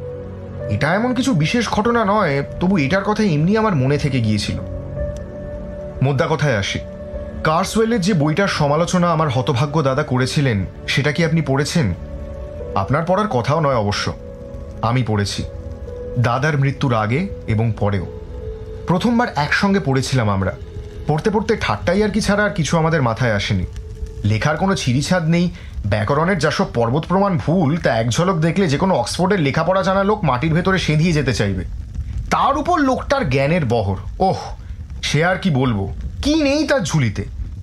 এটা এমন কিছু বিশেষ ঘটনা নয়, তবু এটার কথা এমনি আমার মনে থেকে গিয়েছিল। মোদ্দা কথায় আসি, কার্সওয়েলের যে বইটার সমালোচনা আমার হতভাগ্য দাদা করেছিলেন, সেটা কি আপনি পড়েছেন? আপনার পড়ার কথাও নয় অবশ্য, আমি পড়েছি, দাদার মৃত্যুর আগে এবং পরেও। প্রথমবার একসঙ্গে পড়েছিলাম আমরা। পড়তে পড়তে ঠাট্টাই আর কি ছাড়া আর কিছু আমাদের মাথায় আসেনি। লেখার কোনো ছিঁড়িছাদ নেই, ব্যাকরণের যা সব পর্বত প্রমাণ ভুল তা এক ঝলক দেখলে যে কোনো অক্সফোর্ডের লেখাপড়া জানা লোক মাটির ভেতরে সেঁধিয়ে যেতে চাইবে। তার উপর লোকটার জ্ঞানের বহর, ওহ, সে আর কি বলবো, কি নেই তার ঝুলিতে।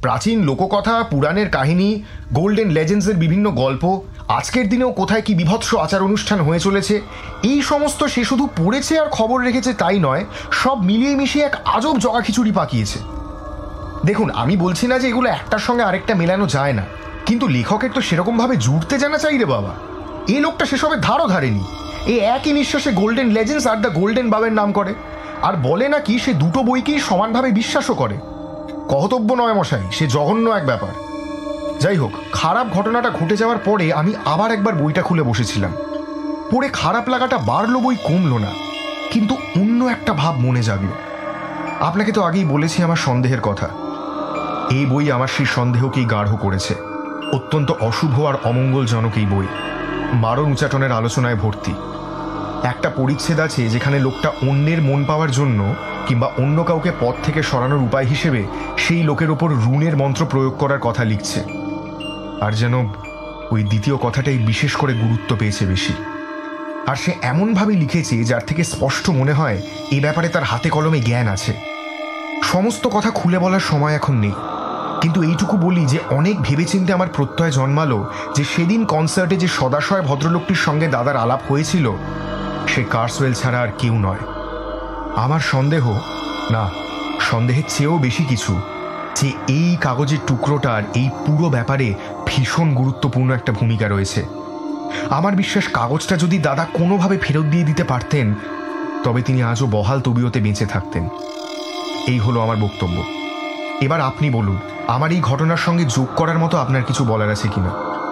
প্রাচীন লোককথা, পুরাণের কাহিনী, গোল্ডেন লেজেন্ডসের বিভিন্ন গল্প, আজকের দিনেও কোথায় কি বিভৎস আচার অনুষ্ঠান হয়ে চলেছে, এই সমস্ত সে শুধু পড়েছে আর খবর রেখেছে তাই নয়, সব মিলিয়ে মিশিয়ে এক আজব জগা খিচুড়ি পাকিয়েছে। দেখুন, আমি বলছি না যে এগুলো একটার সঙ্গে আরেকটা মেলানো যায় না, কিন্তু লেখকের তো সেরকমভাবে জুড়তে জানা চাই রে বাবা। এই লোকটা সেসবের ধারও ধারেনি। এই একই নিঃশ্বাসে গোল্ডেন লেজেন্ডস আর দ্য গোল্ডেন বাবের নাম করে, আর বলে নাকি সে দুটো বইকেই সমানভাবে বিশ্বাসও করে। কহতব্য নয় মশাই, সে জঘন্য এক ব্যাপার। যাই হোক, খারাপ ঘটনাটা ঘটে যাওয়ার পরে আমি আবার একবার বইটা খুলে বসেছিলাম। পড়ে খারাপ লাগাটা বাড়লো বই কমলো না, কিন্তু অন্য একটা ভাব মনে জাগলো। আপনাকে তো আগেই বলেছি আমার সন্দেহের কথা। এই বই আমার সেই সন্দেহকেই গাঢ় করেছে। অত্যন্ত অশুভ আর অমঙ্গলজনক এই বই, মারণ উচাটনের আলোচনায় ভর্তি। একটা পরিচ্ছেদ আছে যেখানে লোকটা অন্যের মন পাওয়ার জন্য কিংবা অন্য কাউকে পথ থেকে সরানোর উপায় হিসেবে সেই লোকের ওপর রুনের মন্ত্র প্রয়োগ করার কথা লিখছে। আর যেন ওই দ্বিতীয় কথাটাই বিশেষ করে গুরুত্ব পেয়েছে বেশি। আর সে এমনভাবে লিখেছে যার থেকে স্পষ্ট মনে হয় এই ব্যাপারে তার হাতে কলমে জ্ঞান আছে। সমস্ত কথা খুলে বলার সময় এখন নেই, কিন্তু এইটুকু বলি যে অনেক ভেবেচিন্তে আমার প্রত্যয় জন্মালো যে সেদিন কনসার্টে যে সদাশয় ভদ্রলোকটির সঙ্গে দাদার আলাপ হয়েছিল সে কার্সওয়েল ছাড়া আর কেউ নয়। আমার সন্দেহ, না সন্দেহের চেয়েও বেশি কিছু, যে এই কাগজের টুকরোটার এই পুরো ব্যাপারে ভীষণ গুরুত্বপূর্ণ একটা ভূমিকা রয়েছে। আমার বিশ্বাস কাগজটা যদি দাদা কোনোভাবে ফেরত দিয়ে দিতে পারতেন তবে তিনি আজও বহাল তবিয়তে বেঁচে থাকতেন। এই হলো আমার বক্তব্য। এবার আপনি বলুন, আমার এই ঘটনার সঙ্গে যোগ করার মতো আপনার কিছু বলার আছে কিনা।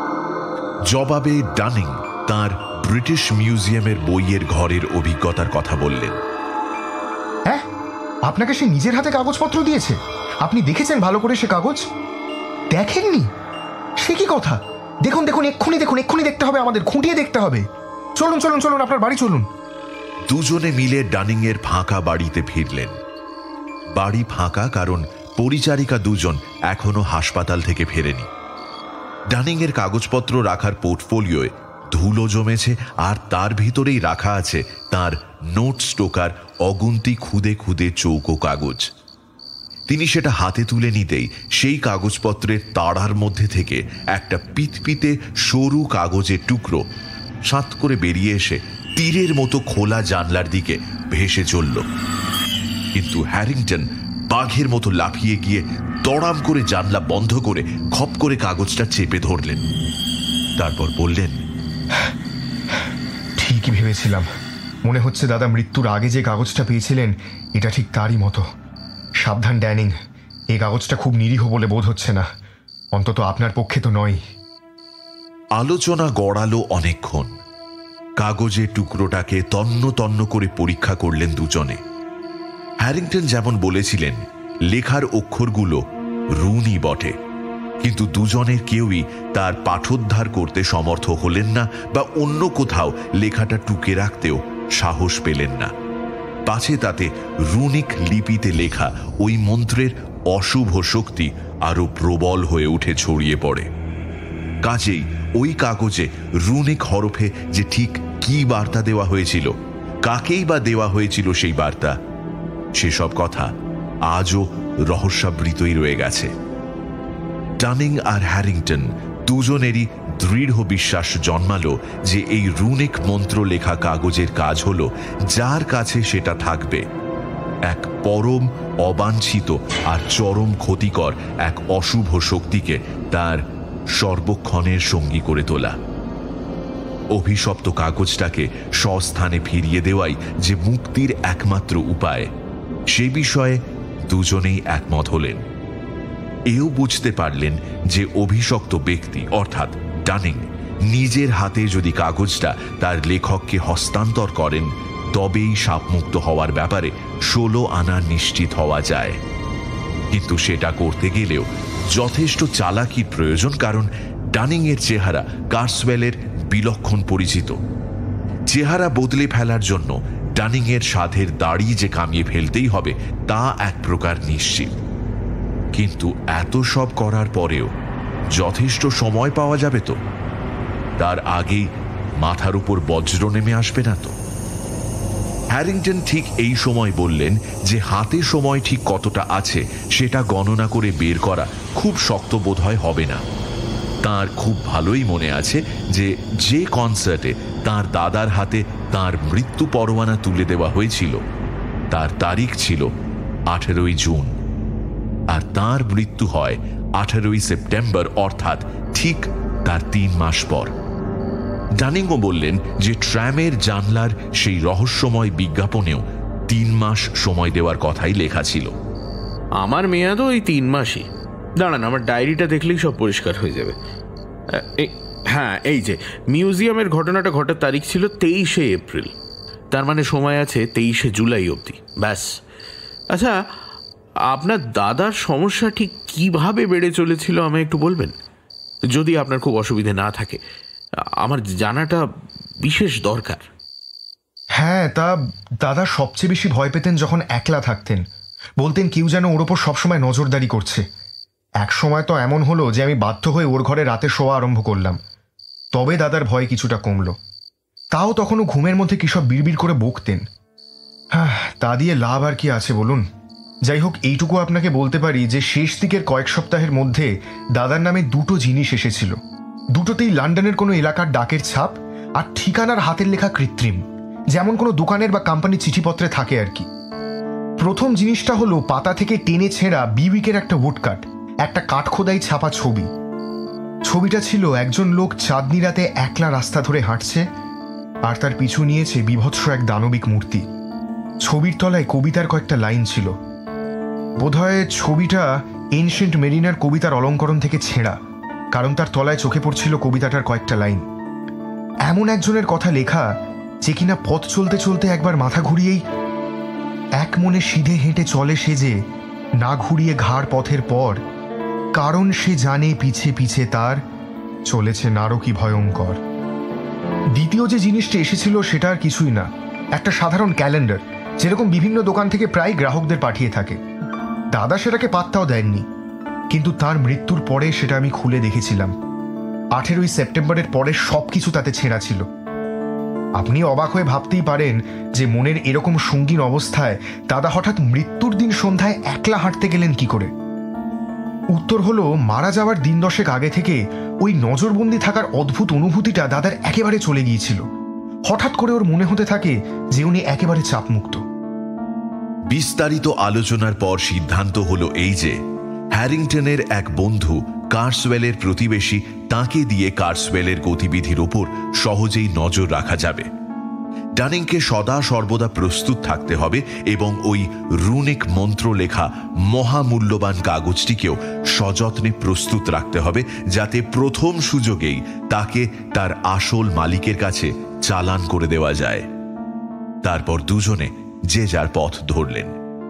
জবাবে ডানিং তার ব্রিটিশ মিউজিয়ামের বইয়ের ঘরের অভিজ্ঞতার কথা বললেন। হ্যাঁ, আপনাকে সে নিজের হাতে কাগজপত্র দিয়েছে? আপনি দেখেছেন ভালো করে সে কাগজ? দেখেননি? সে কি কথা! দেখুন দেখুন, এক্ষুনি দেখুন, এক্ষুনি দেখতে হবে, আমাদের খুঁটিয়ে দেখতে হবে। চলুন চলুন চলুন, আপনার বাড়ি চলুন। দুজনে মিলে ডানিং এর ফাঁকা বাড়িতে ফিরলেন। বাড়ি ফাঁকা কারণ পরিচারিকা দুজন এখনো হাসপাতাল থেকে ফেরেনি। ডানিং এর কাগজপত্র রাখার পোর্টফোলিওয় ধুলো জমেছে, আর তার ভিতরেই রাখা আছে তার নোট স্টোকার অগুন্তি খুদে খুদে চৌকো কাগজ। তিনি সেটা হাতে তুলে নিতেই সেই কাগজপত্রের তাড়ার মধ্যে থেকে একটা পিতপিতে সরু কাগজের টুকরো সাত করে বেরিয়ে এসে তীরের মতো খোলা জানলার দিকে ভেসে চলল। কিন্তু হ্যারিংটন বাঘের মতো লাফিয়ে গিয়ে দড়াম করে জানলা বন্ধ করে খপ করে কাগজটা চেপে ধরলেন। তারপর বললেন, ঠিকই ভেবেছিলাম। মনে হচ্ছে দাদা মৃত্যুর আগে যে কাগজটা পেয়েছিলেন এটা ঠিক তারই মতো। সাবধান ড্যানিং, এই কাগজটা খুব নিরীহ বলে বোধ হচ্ছে না, অন্তত আপনার পক্ষে তো নয়। আলোচনা গড়ালো অনেকক্ষণ। কাগজের টুকরোটাকে তন্ন তন্ন করে পরীক্ষা করলেন দুজনে। হ্যারিংটন যেমন বলেছিলেন, লেখার অক্ষরগুলো রুনই বটে, কিন্তু দুজনের কেউই তার পাঠোদ্ধার করতে সমর্থ হলেন না বা অন্য কোথাও লেখাটা টুকে রাখতেও সাহস পেলেন না। পাছে তাতে রুনিক লিপিতে লেখা ওই মন্ত্রের অশুভ শক্তি আরো প্রবল হয়ে উঠে ছড়িয়ে পড়ে। কাজেই ওই কাগজে রুনিক হরফে যে ঠিক কি বার্তা দেওয়া হয়েছিল, কাকেই বা দেওয়া হয়েছিল সেই বার্তা, সেসব কথা আজও রহস্যাবৃতই রয়ে গেছে। ডানিং আর হ্যারিংটন দুজনেরই দৃঢ় বিশ্বাস জন্মালো যে এই রুনিক মন্ত্র লেখা কাগজের কাজ হলো যার কাছে সেটা থাকবে এক পরম অবাঞ্ছিত আর চরম ক্ষতিকর এক অশুভ শক্তিকে তার সর্বক্ষণের সঙ্গী করে তোলা। অভিশপ্ত কাগজটাকে স্বস্থানে ফিরিয়ে দেওয়াই যে মুক্তির একমাত্র উপায়, সে বিষয়ে দুজনেই একমত হলেন। এও বুঝতে পারলেন যে অভিশপ্ত ব্যক্তি অর্থাৎ ডানিং নিজের হাতে যদি কাগজটা তার লেখককে হস্তান্তর করেন তবেই সাপমুক্ত হওয়ার ব্যাপারে ষোলো আনা নিশ্চিত হওয়া যায়। কিন্তু সেটা করতে গেলেও যথেষ্ট চালাকির প্রয়োজন, কারণ ডানিং এর চেহারা কার্সওয়েলের বিলক্ষণ পরিচিত। চেহারা বদলে ফেলার জন্য ডানিং এর সাধের দাড়ি যে কামিয়ে ফেলতেই হবে তা এক প্রকার নিশ্চিত। কিন্তু এত সব করার পরেও যথেষ্ট সময় পাওয়া যাবে তো? তার আগেই মাথার উপর বজ্র নেমে আসবে না তো? হ্যারিংটন ঠিক এই সময় বললেন যে হাতে সময় ঠিক কতটা আছে সেটা গণনা করে বের করা খুব শক্ত বোধহয় হবে না। তার খুব ভালোই মনে আছে যে যে কনসার্টে তার দাদার হাতে তার মৃত্যু পরোয়ানা তুলে দেওয়া হয়েছিল তার তারিখ ছিল আঠেরোই জুন, আর তার মৃত্যু হয় আঠেরোই সেপ্টেম্বর, অর্থাৎ ঠিক তার তিন মাস পর। ডানিংও বললেন যে ট্র্যামের জানলার সেই রহস্যময় বিজ্ঞাপনেও তিন মাস সময় দেওয়ার কথাই লেখা ছিল। আমার মেয়াদও ওই তিন মাসই। দাঁড়ান, আমার ডায়েরিটা দেখলেই সব পরিষ্কার হয়ে যাবে। হ্যাঁ, এই যে মিউজিয়ামের ঘটনাটা ঘটার তারিখ ছিল তেইশে এপ্রিল, তার মানে সময় আছে তেইশে জুলাই অবধি। ব্যাস। আচ্ছা, আপনার দাদার সমস্যা ঠিক কিভাবে বেড়ে চলেছিল আমায় একটু বলবেন, যদি আপনার খুব অসুবিধে না থাকে? আমার জানাটা বিশেষ দরকার। হ্যাঁ, তা দাদা সবচেয়ে বেশি ভয় পেতেন যখন একলা থাকতেন। বলতেন কেউ যেন ওর ওপর সবসময় নজরদারি করছে। এক সময় তো এমন হলো যে আমি বাধ্য হয়ে ওর ঘরে রাতে শোয়া আরম্ভ করলাম। তবে দাদার ভয় কিছুটা কমলো। তাও তখনও ঘুমের মধ্যে কী সব বিড়বিড় করে বকতেন। হ্যাঁ, তা দিয়ে লাভ আর কি আছে বলুন? যাই হোক, এইটুকু আপনাকে বলতে পারি যে শেষ দিকের কয়েক সপ্তাহের মধ্যে দাদার নামে দুটো জিনিস এসেছিল। দুটোতেই লন্ডনের কোনো এলাকার ডাকের ছাপ আর ঠিকানার হাতের লেখা কৃত্রিম, যেমন কোনো দোকানের বা কোম্পানির চিঠিপত্রে থাকে আর কি। প্রথম জিনিসটা হলো পাতা থেকে টেনে ছেঁড়া বিউইকের একটা উডকাট, একটা কাঠখোদাই ছাপা ছবি। ছবিটা ছিল একজন লোক চাঁদনি রাতে একলা রাস্তা ধরে হাঁটছে, আর তার পিছু নিয়েছে বীভৎস এক দানবিক মূর্তি। ছবির তলায় কবিতার কয়েকটা লাইন ছিল। বোধহয় ছবিটা এনশিয়েন্ট মেরিনার কবিতার অলঙ্করণ থেকে ছেঁড়া, কারণ তার তলায় চোখে পড়ছিল কবিতাটার কয়েকটা লাইন। এমন একজনের কথা লেখা যে কিনা পথ চলতে চলতে একবার মাথা ঘুরিয়েই এক মনে সিধে হেঁটে চলে সে যে, না ঘুরিয়ে ঘাড় পথের পর, কারণ সে জানে পিছে পিছে তার চলেছে নারকী ভয়ঙ্কর। দ্বিতীয় যে জিনিসটা এসেছিল সেটা আর কিছুই না, একটা সাধারণ ক্যালেন্ডার, যেরকম বিভিন্ন দোকান থেকে প্রায় গ্রাহকদের পাঠিয়ে থাকে। দাদা সেটাকে পাত্তাও দেননি, কিন্তু তার মৃত্যুর পরে সেটা আমি খুলে দেখেছিলাম। আঠেরোই সেপ্টেম্বরের পরে সব কিছু তাতে ছেঁড়া ছিল। আপনি অবাক হয়ে ভাবতেই পারেন যে মনের এরকম সঙ্গীন অবস্থায় দাদা হঠাৎ মৃত্যুর দিন সন্ধ্যায় একলা হাঁটতে গেলেন কি করে। উত্তর হলো, মারা যাওয়ার দিন দশেক আগে থেকে ওই নজরবন্দি থাকার অদ্ভুত অনুভূতিটা দাদার একেবারে চলে গিয়েছিল। হঠাৎ করে ওর মনে হতে থাকে যে উনি একেবারে চাপমুক্ত। বিস্তারিত আলোচনার পর সিদ্ধান্ত হলো এই যে হ্যারিংটনের এক বন্ধু কার্সওয়েলের প্রতিবেশী, তাকে দিয়ে কার্সওয়েলের গতিবিধির উপর সহজেই নজর রাখা যাবে। ডানিংকে সদা সর্বদা প্রস্তুত থাকতে হবে এবং ওই রুনিক মন্ত্র লেখা মহামূল্যবান কাগজটিকেও সযত্নে প্রস্তুত রাখতে হবে, যাতে প্রথম সুযোগেই তাকে তার আসল মালিকের কাছে চালান করে দেওয়া যায়। তারপর দুজনে যে যার পথ ধরলেন।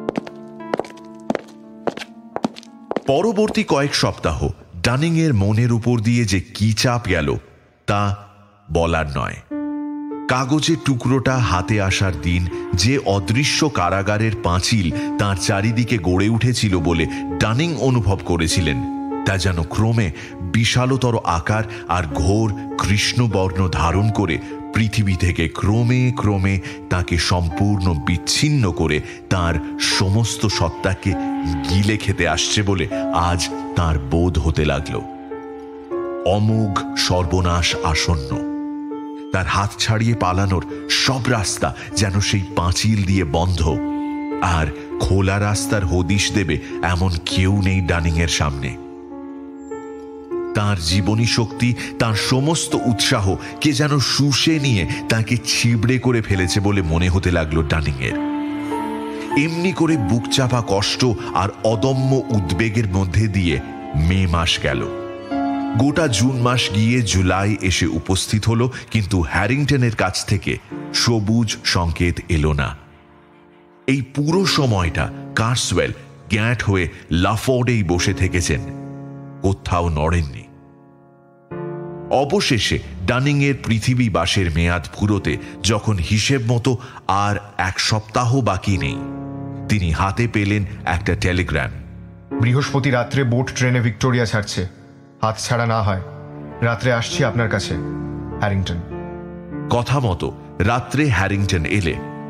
পরবর্তী কয়েক সপ্তাহ ডানিং এর মনের উপর দিয়ে যে কি চাপ গেল তা বলার নয়। কাগজের টুকরোটা হাতে আসার দিন যে অদৃশ্য কারাগারের পাঁচিল তার চারিদিকে গড়ে উঠেছিল বলে ডানিং অনুভব করেছিলেন, তা যেন ক্রমে বিশালতর আকার আর ঘোর কৃষ্ণবর্ণ ধারণ করে পৃথিবী থেকে ক্রমে ক্রমে তাকে সম্পূর্ণ বিচ্ছিন্ন করে তার সমস্ত সত্তাকে গিলে খেতে আসছে বলে আজ তার বোধ হতে লাগল। অমোঘ সর্বনাশ আসন্ন। তার হাত ছাড়িয়ে পালানোর সব রাস্তা যেন সেই পাঁচিল দিয়ে বন্ধ, আর খোলা রাস্তার হদিশ দেবে এমন কেউ নেই ডানিং এর সামনে। তার জীবনী শক্তি, তার সমস্ত উৎসাহ কে যেন শুষে নিয়ে তাকে ছিবড়ে করে ফেলেছে বলে মনে হতে লাগলো ডানিং এর। এমনি করে বুক চাপা কষ্ট আর অদম্য উদ্বেগের মধ্যে দিয়ে মে মাস গেল। গোটা জুন মাস গিয়ে জুলাই এসে উপস্থিত হলো, কিন্তু হ্যারিংটনের কাছ থেকে সবুজ সংকেত এলো না। এই পুরো সময়টা কার্সওয়েল গ্যাঁট হয়ে লাফোর্ডেই বসে থেকেছেন, কোথাও নড়েননি। অবশেষে ডানিং এর পৃথিবী বাসের মেয়াদ ফুরোতে যখন হিসেব মতো আর এক সপ্তাহ বাকি নেই, তিনি হাতে পেলেন একটা টেলিগ্রাম। বৃহস্পতি রাত্রে বোট ট্রেনে ভিক্টোরিয়া ছাড়ছে, হাত ছাড়া না হয়। রাত্রে আসছি আপনার কাছে, হ্যারিংটন। কথা মতো রাত্রে হ্যারিংটন এলে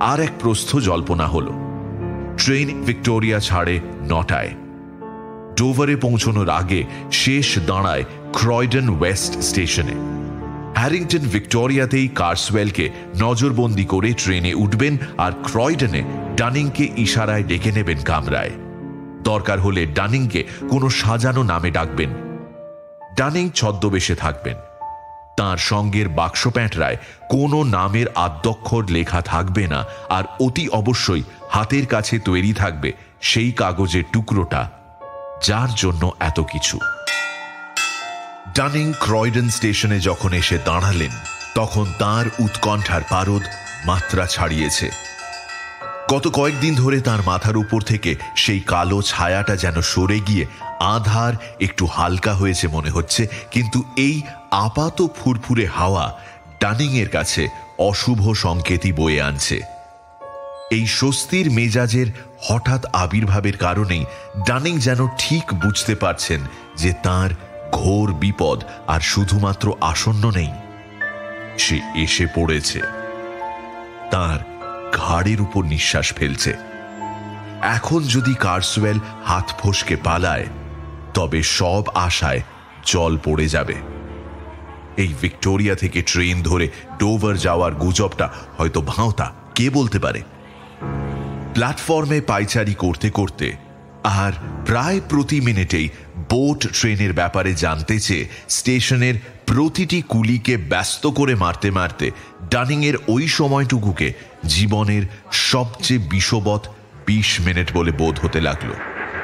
আর এক প্রস্থ জল্পনা হলো। ট্রেন ভিক্টোরিয়া ছাড়ে নটায়। ডোভারে পৌঁছানোর আগে শেষ দাঁড়ায় ক্রয়ডন ওয়েস্ট স্টেশনে। হ্যারিংটন ভিক্টোরিয়াতেই কার্সওয়েলকে নজরবন্দি করে ট্রেনে উঠবেন আর ক্রয়ডনে ডানিংকে ইশারায় ডেকে নেবেন কামরায়। দরকার হলে ডানিংকে কোনো সাজানো নামে ডাকবেন। ডানিং ছদ্মবেশে থাকবেন। তাঁর সঙ্গের বাক্স প্যাঁটরায় কোনো নামের আদ্যক্ষর লেখা থাকবে না, আর অতি অবশ্যই হাতের কাছে তৈরি থাকবে সেই কাগজের টুকরোটা যার জন্য এত কিছু। ডানিং ক্রয়ডন স্টেশনে যখন এসে দাঁড়ালেন তখন তার উৎকণ্ঠার পারদ মাত্রা ছাড়িয়েছে। গত কয়েকদিন ধরে তার মাথার উপর থেকে সেই কালো ছায়াটা যেন সরে গিয়ে আধার একটু হালকা হয়েছে মনে হচ্ছে, কিন্তু এই আপাত ফুরফুরে হাওয়া ডানিং এর কাছে অশুভ সংকেতই বয়ে আনছে। এই স্বস্তির মেজাজের হঠাৎ আবির্ভাবের কারণেই ডানিং যেন ঠিক বুঝতে পারছেন যে তার ঘোর বিপদ আর শুধুমাত্র আসন্ন নেই, সে এসে পড়েছে। তার ঘাড়ের উপর নিঃশ্বাস ফেলছে। এখন যদি কার্সওয়েল হাত ফসকে পালায় তবে সব আশায় জল পড়ে যাবে। এই ভিক্টোরিয়া থেকে ট্রেন ধরে ডোভার যাওয়ার গুজবটা হয়তো ভাঁওতা, কে বলতে পারে। প্ল্যাটফর্মে পায়চারি করতে করতে আর প্রায় প্রতি মিনিটেই বোট ট্রেনের ব্যাপারে জানতে চেয়ে স্টেশনের প্রতিটি কুলিকে ব্যস্ত করে মারতে মারতে ডানিং এর ওই সময়টুকুকে জীবনের সবচেয়ে বিষবৎ বিশ মিনিট বলে বোধ হতে লাগলো।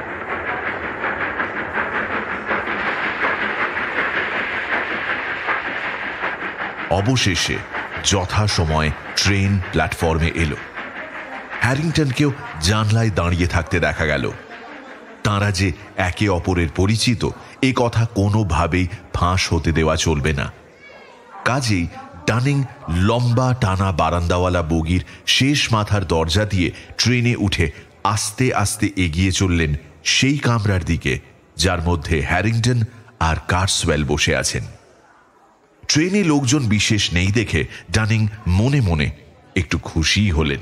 অবশেষে যথাসময়ে ট্রেন প্ল্যাটফর্মে এলো। হ্যারিংটনকেও জানলায় দাঁড়িয়ে থাকতে দেখা গেল। তাঁরা যে একে অপরের পরিচিত এ কথা কোনোভাবেই ফাঁস হতে দেওয়া চলবে না। কাজেই ডানিং লম্বা টানা বারান্দাওয়ালা বগির শেষ মাথার দরজা দিয়ে ট্রেনে উঠে আস্তে আস্তে এগিয়ে চললেন সেই কামরার দিকে যার মধ্যে হ্যারিংটন আর কার্সওয়েল বসে আছেন। ট্রেনে লোকজন বিশেষ নেই দেখে ডানিং মনে মনে একটু খুশি হলেন।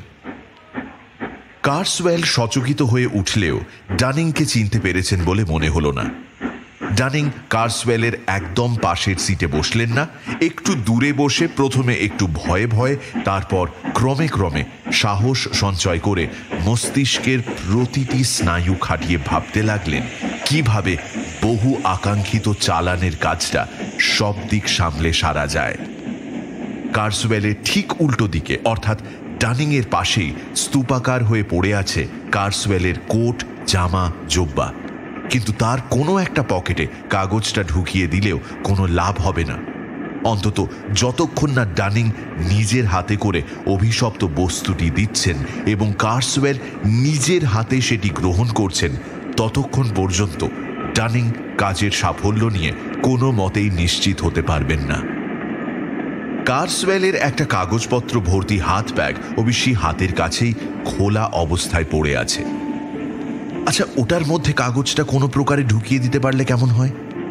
কার্সওয়েল সচকিত হয়ে উঠলেও ডানিংকে চিনতে পেরেছেন বলে মনে হলো না। ডানিং কার্সওয়েলের একদম পাশের সিটে বসলেন না, একটু দূরে বসে প্রথমে একটু ভয়ে ভয়ে তারপর ক্রমে ক্রমে সাহস সঞ্চয় করে মস্তিষ্কের প্রতিটি স্নায়ু খাটিয়ে ভাবতে লাগলেন কিভাবে বহু আকাঙ্ক্ষিত চালানের কাজটা সব দিক সামলে সারা যায়। কার্সওয়েলের ঠিক উল্টো দিকে অর্থাৎ ডানিং এর পাশেই স্তূপাকার হয়ে পড়ে আছে কার্সওয়েলের কোট, জামা, জোব্বা, কিন্তু তার কোনো একটা পকেটে কাগজটা ঢুকিয়ে দিলেও কোনো লাভ হবে না, অন্তত যতক্ষণ না ডানিং নিজের হাতে করে অভিশপ্ত বস্তুটি দিচ্ছেন এবং কার্সওয়েল নিজের হাতে সেটি গ্রহণ করছেন, ততক্ষণ পর্যন্ত ডানিং কাজের সাফল্য নিয়ে কোনো মতেই নিশ্চিত হতে পারবেন না। কার্সওয়েলের একটা কাগজপত্র ভর্তি হাত ব্যাগ অবশ্যই হাতের কাছেই খোলা অবস্থায় পড়ে আছে। আচ্ছা, ওটার মধ্যে কাগজটা কোনো প্রকারে ঢুকিয়ে দিতে পারলে কেমন হয়?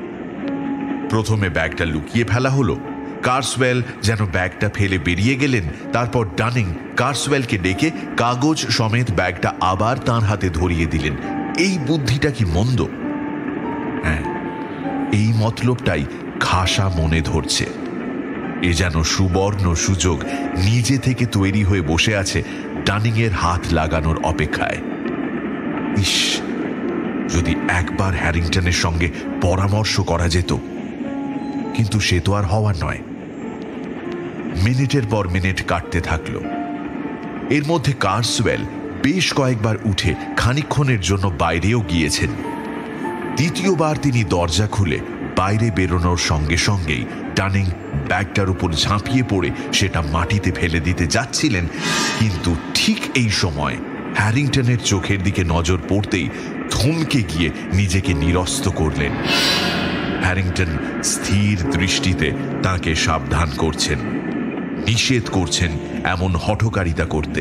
প্রথমে ব্যাগটা লুকিয়ে ফেলা হলো। কার্সওয়েল যেন ব্যাগটা ফেলে বেরিয়ে গেলেন। তারপর ডানিং কার্সওয়েলকে ডেকে কাগজ সমেত ব্যাগটা আবার তাঁর হাতে ধরিয়ে দিলেন। এই বুদ্ধিটা কি মন্দ? হ্যাঁ, এই মতলবটাই খাসা মনে ধরছে। এ যেন সুবর্ণ সুযোগ নিজে থেকে তৈরি হয়ে বসে আছে ডানিং এর হাত লাগানোর অপেক্ষায়। ইস, যদি একবার হ্যারিংটনের সঙ্গে পরামর্শ করা যেত, কিন্তু সে তো আর হওয়ার নয়। মিনিটের পর মিনিট কাটতে থাকলো। এর মধ্যে কার্সওয়েল বেশ কয়েকবার উঠে খানিকক্ষণের জন্য বাইরেও গিয়েছেন। দ্বিতীয়বার তিনি দরজা খুলে বাইরে বেরোনোর সঙ্গে সঙ্গেই ডানিং ব্যাগটার উপর ঝাঁপিয়ে পড়ে সেটা মাটিতে ফেলে দিতে যাচ্ছিলেন, কিন্তু ঠিক এই সময় হ্যারিংটনের চোখের দিকে নজর পড়তেই থমকে গিয়ে নিজেকে নিরস্ত করলেন। হ্যারিংটন স্থির দৃষ্টিতে তাকে সাবধান করছেন, নিষেধ করছেন এমন হঠকারিতা করতে।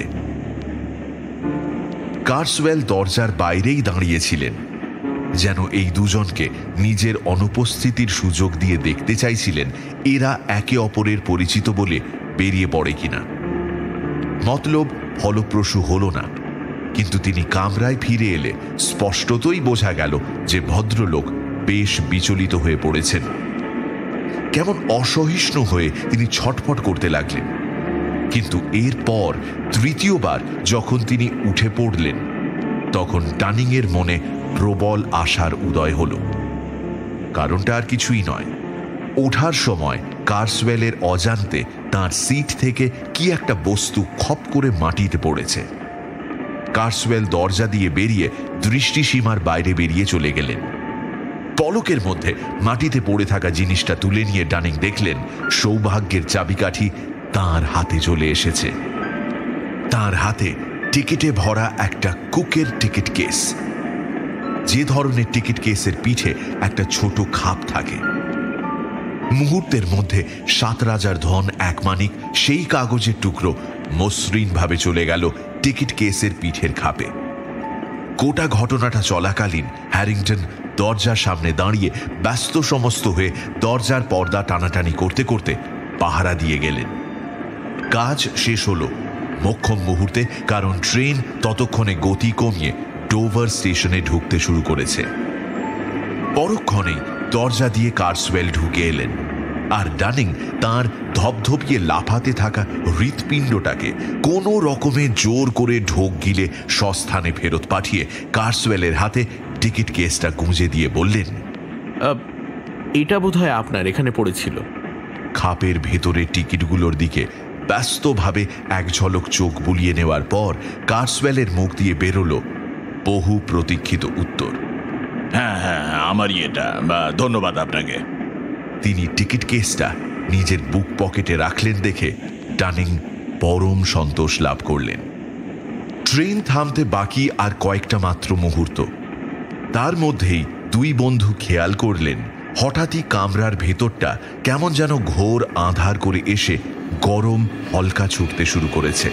কার্সওয়েল দরজার বাইরেই দাঁড়িয়েছিলেন, যেন এই দুজনকে নিজের অনুপস্থিতির সুযোগ দিয়ে দেখতে চাইছিলেন এরা একে অপরের পরিচিত বলে বেরিয়ে পড়ে কিনা। মতলব ফলপ্রসূ হল না, কিন্তু তিনি কামরায় ফিরে এলে স্পষ্টতই বোঝা গেল যে ভদ্রলোক বেশ বিচলিত হয়ে পড়েছেন। কেমন অসহিষ্ণু হয়ে তিনি ছটফট করতে লাগলেন। কিন্তু এরপর তৃতীয়বার যখন তিনি উঠে পড়লেন, তখন ডানিং এর মনে প্রবল আশার উদয় হল। কারণটা আর কিছুই নয়, ওঠার সময় কার্সওয়েলের অজান্তে তার সিট থেকে কি একটা বস্তু খপ করে মাটিতে পড়েছে। কার্সওয়েল দরজা দিয়ে বেরিয়ে দৃষ্টিসীমার বাইরে বেরিয়ে চলে গেলেন। পলকের মধ্যে মাটিতে পড়ে থাকা জিনিসটা তুলে নিয়ে ডানিং দেখলেন সৌভাগ্যের চাবিকাঠি তার হাতে চলে এসেছে। তার হাতে টিকিটে ভরা একটা কুকের টিকিট কেস, যে ধরনের টিকিট কেসের পিঠে একটা ছোট খাপ থাকে। মুহূর্তের মধ্যে সাত রাজার ধন এক মানিক সেই কাগজের টুকরো মসৃণ ভাবে চলে গেল টিকিট কেসের পিঠের খাপে। গোটা ঘটনাটা চলাকালীন হ্যারিংটন দরজার সামনে দাঁড়িয়ে ব্যস্ত সমস্ত হয়ে দরজার পর্দা টানাটানি করতে করতে পাহারা দিয়ে গেলেন। কাজ শেষ হলো মোক্ষম মুহূর্তে, কারণ ট্রেন ততক্ষণে গতি কমিয়ে ডোভার স্টেশনে ঢুকতে শুরু করেছে। পরক্ষণেই দরজা দিয়ে কার্সওয়েল ঢুকে এলেন, আর ডানিং তার ধপধপিয়ে লাফাতে থাকা হৃৎপিণ্ডটাকে কোনো রকমে জোর করে ঢোক গিলে সস্থানে ফেরত পাঠিয়ে কার্সওয়েলের হাতে টিকিট কেসটা গুঁজে দিয়ে বললেন, এটা বোধহয় আপনার এখানে পড়েছিল। খাপের ভেতরে টিকিটগুলোর দিকে ব্যস্তভাবে এক ঝলক চোখ বুলিয়ে নেওয়ার পর কার্সওয়েলের মুখ দিয়ে বেরোলো বহু প্রতীক্ষিত উত্তর, হ্যাঁ হ্যাঁ আমারই এটা, ধন্যবাদ আপনাকে। তিনি টিকিট কেসটা নিজের বুক পকেটে রাখলেন দেখে ডানিং পরম সন্তোষ লাভ করলেন। ট্রেন থামতে বাকি আর কয়েকটা মাত্র মুহূর্ত। তার মধ্যেই দুই বন্ধু খেয়াল করলেন হঠাৎই কামরার ভেতরটা কেমন যেন ঘোর আঁধার করে এসে গরম হলকা ছুটতে শুরু করেছে।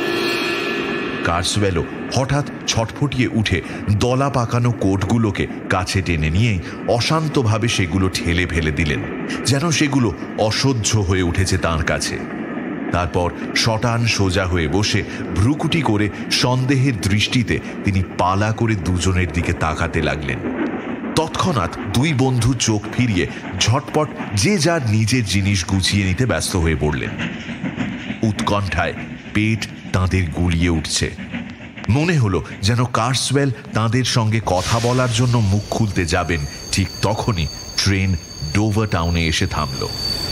কার্সওয়েলও হঠাৎ ছটফটিয়ে উঠে দলা পাকানো কোটগুলোকে কাছে টেনে নিয়ে অশান্তভাবে সেগুলো ঠেলে ফেলে দিলেন, যেন সেগুলো অসহ্য হয়ে উঠেছে তার কাছে। তারপর শটান সোজা হয়ে বসে ভ্রুকুটি করে সন্দেহের দৃষ্টিতে তিনি পালা করে দুজনের দিকে তাকাতে লাগলেন। তৎক্ষণাৎ দুই বন্ধু চোখ ফিরিয়ে ঝটপট যে যার নিজের জিনিস গুছিয়ে নিতে ব্যস্ত হয়ে পড়লেন। উৎকণ্ঠায় পেট তাঁদের গুলিয়ে উঠছে। মনে হলো যেন কার্সওয়েল তাঁদের সঙ্গে কথা বলার জন্য মুখ খুলতে যাবেন, ঠিক তখনই ট্রেন ডোভার টাউনে এসে থামল।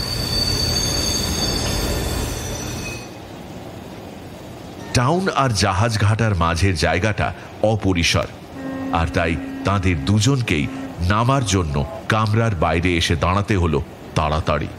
টাউন আর জাহাজ ঘাটার মাঝের জায়গাটা অপরিসর, আর তাই তাঁদের দুজনকেই নামার জন্য কামরার বাইরে এসে দাঁড়াতে হলো তাড়াতাড়ি।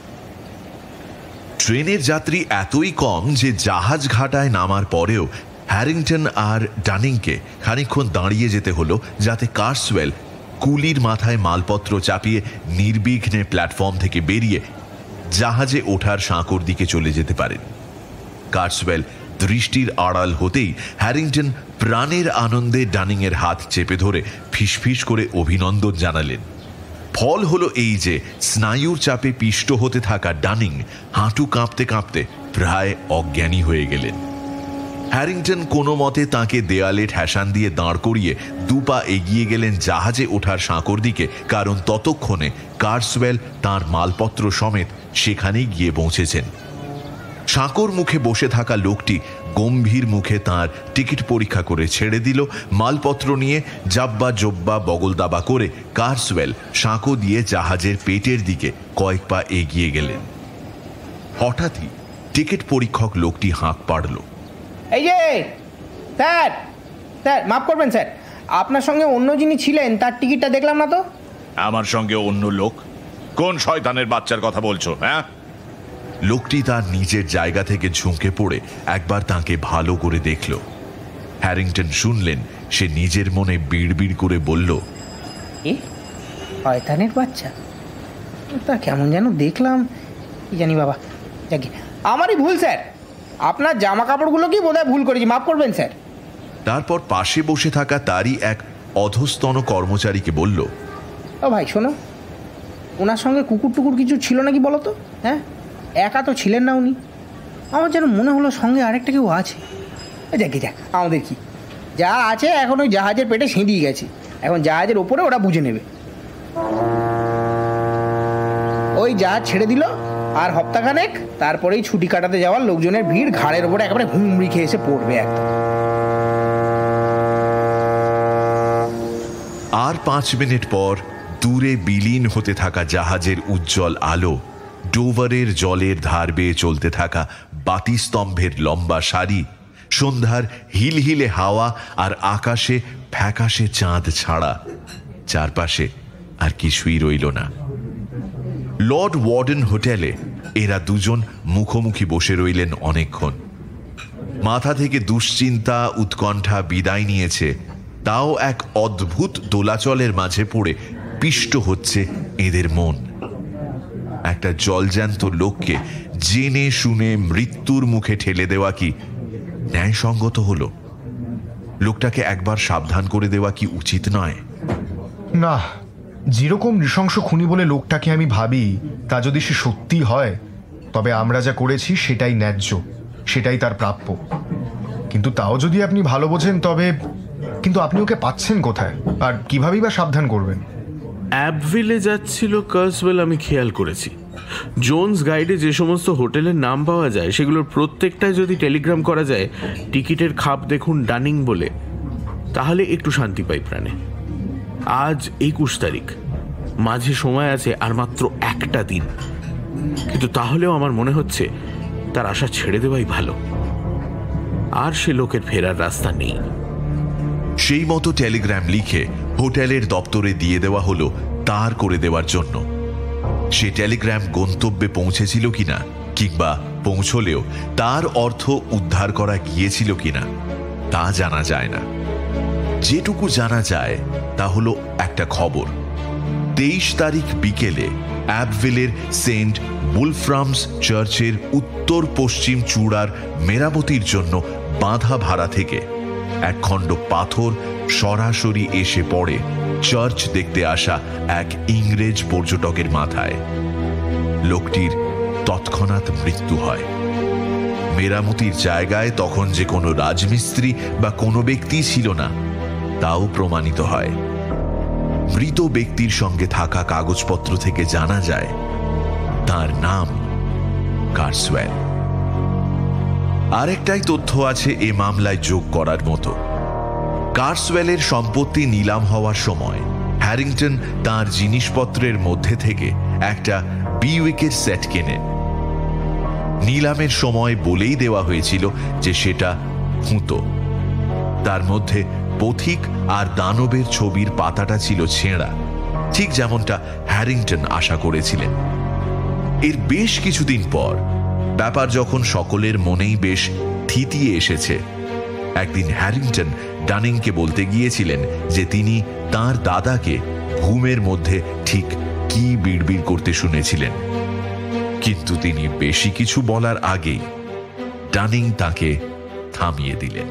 ট্রেনের যাত্রী এতই কম যে জাহাজ ঘাটায় নামার পরেও হ্যারিংটন আর ডানিংকে খানিকক্ষণ দাঁড়িয়ে যেতে হলো, যাতে কার্সওয়েল কুলির মাথায় মালপত্র চাপিয়ে নির্বিঘ্নে প্ল্যাটফর্ম থেকে বেরিয়ে জাহাজে ওঠার সাঁকোর দিকে চলে যেতে পারেন। কার্সওয়েল দৃষ্টির আড়াল হতেই হ্যারিংটন প্রাণের আনন্দে ডানিংয়ের হাত চেপে ধরে ফিসফিস করে অভিনন্দন জানালেন। ফল হলো এই যে স্নায়ুর চাপে পিষ্ট হতে থাকা ডানিং হাঁটু কাঁপতে কাঁপতে প্রায় অজ্ঞানী হয়ে গেলেন। হ্যারিংটন কোনো মতে তাঁকে দেয়ালে ঠেসান দিয়ে দাঁড় করিয়ে দুপা এগিয়ে গেলেন জাহাজে ওঠার সাঁকোর দিকে, কারণ ততক্ষণে কার্সওয়েল তাঁর মালপত্র সমেত সেখানেই গিয়ে পৌঁছেছেন। সাঁকোর মুখে বসে থাকা লোকটি গম্ভীর মুখে তাঁর টিকিট পরীক্ষা করে ছেড়ে দিল। মালপত্র নিয়ে জাব্বা জব্বা বগলদাবা করে কার্সওয়েল সাঁকো দিয়ে জাহাজের পেটের দিকে কয়েক পা এগিয়ে গেলেন। হঠাৎই টিকিট পরীক্ষক লোকটি হাঁক পাড়ল, এই যে স্যার, স্যার মাফ করবেন স্যার, আপনার সঙ্গে অন্য যিনি ছিলেন তার টিকিটটা দেখলাম না তো। আমার সঙ্গে অন্য লোক? কোন শয়তানের বাচ্চার কথা বলছো? হ্যাঁ, লোকটি তার নিজের জায়গা থেকে ঝুঁকে পড়ে একবার তাকে ভালো করে দেখল। হ্যারিংটন শুনলেন সে নিজের মনে বিড়বিড় করে বলল, এ শয়তানের বাচ্চা, তা কেমন যেন দেখলাম, কি জানি বাবা। যাকে আমারই ভুল স্যার, আপনার জামা কাপড়গুলো কি বোধহয় ভুল করেছি, মাফ করবেন স্যার। তারপর পাশে বসে থাকা তারই এক অধস্তন কর্মচারীকে বলল, ও ভাই শোনো, ওনার সঙ্গে কুকুর টুকুর কিছু ছিল নাকি বলো তো? হ্যাঁ, একা তো ছিলেন না উনি? আমার যেন মনে হলো সঙ্গে আরেকটা কেউ আছে। যাকে যাক, আমাদের কি, যা আছে এখন ওই জাহাজের পেটে সিঁড়িয়ে গেছে, এখন জাহাজের ওপরে ওরা বুঝে নেবে। ওই জাহাজ ছেড়ে দিল আর হপ্তাখানেক তারপরেই ছুটি কাটাতে যাওয়ার লোকজনের ভিড় ঘাড়ের ওপরে একেবারে হুমড়ি খেয়ে এসে পড়বে একদম। আর পাঁচ মিনিট পর দূরে বিলীন হতে থাকা জাহাজের উজ্জ্বল আলো, ডোভারের জলের ধার বেয়ে চলতে থাকা বাতিস্তম্ভের লম্বা সারি, সন্ধ্যার হিলহিলে হাওয়া আর আকাশে ফ্যাকাশে চাঁদ ছাড়া চারপাশে আর কিছুই রইল না। লর্ড ওয়ার্ডেন হোটেলে এরা দুজন মুখোমুখি বসে রইলেন অনেকক্ষণ। মাথা থেকে দুশ্চিন্তা উৎকণ্ঠা বিদায় নিয়েছে, তাও এক অদ্ভুত দোলাচলের মাঝে পড়ে পিষ্ট হচ্ছে এদের মন। একটা জলজ্যান্ত লোককে জেনে শুনে মৃত্যুর মুখে ঠেলে দেওয়া কি ন্যায়সঙ্গত হলো? লোকটাকে একবার সাবধান করে দেওয়া কি উচিত নয়? না, যেরকম নৃশংস খুনি বলে লোকটাকে আমি ভাবি, তা যদি সে সত্যি হয়, তবে আমরা যা করেছি সেটাই ন্যায্য, সেটাই তার প্রাপ্য। কিন্তু তাও যদি আপনি ভালো বোঝেন, তবে কিন্তু আপনি ওকে পাচ্ছেন কোথায়, আর কিভাবেই বা সাবধান করবেন? অ্যাবভিলে যাচ্ছিল কার্সওয়েল, আমি খেয়াল করেছি। জোন্স গাইডে যে সমস্ত হোটেলের নাম পাওয়া যায় সেগুলোর প্রত্যেকটায় যদি টেলিগ্রাম করা যায় টিকিটের খাপ দেখুন ডানিং বলে, তাহলে একটু শান্তি পাই প্রাণে। আজ একুশ তারিখ, মাঝে সময় আছে আর মাত্র একটা দিন, কিন্তু তাহলেও আমার মনে হচ্ছে তার আশা ছেড়ে দেওয়াই ভালো। আর সে লোকের ফেরার রাস্তা নেই। সেই মতো টেলিগ্রাম লিখে হোটেলের দপ্তরে দিয়ে দেওয়া হলো তার করে দেওয়ার জন্য। সে টেলিগ্রাম গন্তব্যে পৌঁছেছিল কিনা, কিংবা পৌঁছলেও তার অর্থ উদ্ধার করা গিয়েছিল কিনা, তা জানা যায় না। যেটুকু জানা যায় তা হলো একটা খবর। তেইশ তারিখ বিকেলে অ্যাবভিলের সেন্ট বুলফ্রামস চার্চের উত্তর পশ্চিম চূড়ার মেরামতির জন্য বাঁধা ভাড়া থেকে এক খণ্ড পাথর সরাসরি এসে পড়ে চার্চ দেখতে আসা এক ইংরেজ পর্যটকের মাথায়। লোকটির তৎক্ষণাৎ মৃত্যু হয়। মেরামতির জায়গায় তখন যে কোনো রাজমিস্ত্রি বা কোনো ব্যক্তি ছিল না, তাও প্রমাণিত হয়। মৃত ব্যক্তির সঙ্গে থাকা কাগজপত্র থেকে জানা যায় তার নাম কার্সওয়েল। আরেকটাই তথ্য আছে এ মামলায় যোগ করার মতো। কার্সওয়েলের সম্পত্তি নিলাম হওয়ার সময় হ্যারিংটন তার জিনিসপত্রের মধ্যে থেকে একটা বিউইকের সেট কেনেন। নিলামের সময় বলেই দেওয়া হয়েছিল যে সেটা খুঁতো। তার মধ্যে পথিক আর দানবের ছবির পাতাটা ছিল ছেঁড়া, ঠিক যেমনটা হ্যারিংটন আশা করেছিলেন। এর বেশ কিছুদিন পর ব্যাপার যখন সকলের মনেই বেশ থিতিয়ে এসেছে, একদিন হ্যারিংটন ডানিংকে বলতে গিয়েছিলেন যে তিনি তার দাদাকে ঘুমের মধ্যে ঠিক কি বিড়বিড় করতে শুনেছিলেন। কিন্তু তিনি বেশি কিছু বলার আগেই ডানিং তাকে থামিয়ে দিলেন।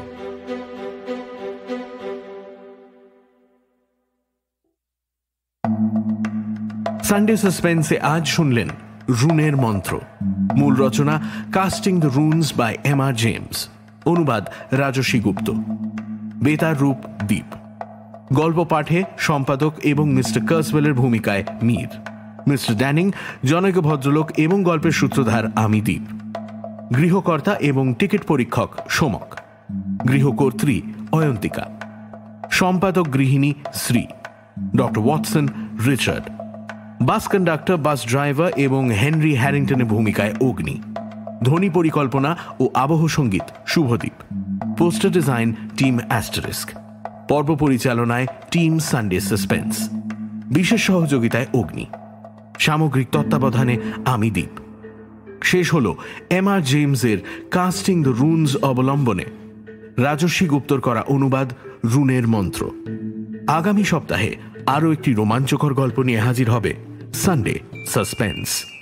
সানডে সাসপেন্সে আজ শুনলেন রুনের মন্ত্র। মূল রচনা casting the runes by M R James, অনুবাদ রাজস্বী গুপ্ত, বেতার রূপ দ্বীপ। গল্প পাঠে সম্পাদক এবং মিস্টার কার্সওয়েলের ভূমিকায় মীর, মিস্টার ড্যানিং জনৈক ভদ্রলোক এবং গল্পের সূত্রধার আমি দ্বীপ। গৃহকর্তা এবং টিকিট পরীক্ষক সোমক, গৃহকর্ত্রী অয়ন্তিকা, সম্পাদক গৃহিণী Shri, doctor Watson Richard, bus conductor bus driver এবং হেনরি হ্যারিংটনের ভূমিকায় অগ্নি, ধ্বনি পরিকল্পনা ও আবহ সঙ্গীত Subhadeep, poster design team asterisk, পর্ব পরিচালনায় টিম সানডে সাসপেন্স, বিশেষ সহযোগিতায় অগ্নি, সামগ্রিক তত্ত্বাবধানে আমি দ্বীপ। শেষ হল এম আর জেমসের কাস্টিং দ্য রুনস অবলম্বনে রাজস্বী গুপ্তর করা অনুবাদ রুনের মন্ত্র। আগামী সপ্তাহে আরও একটি রোমাঞ্চকর গল্প নিয়ে হাজির হবে সানডে সাসপেন্স।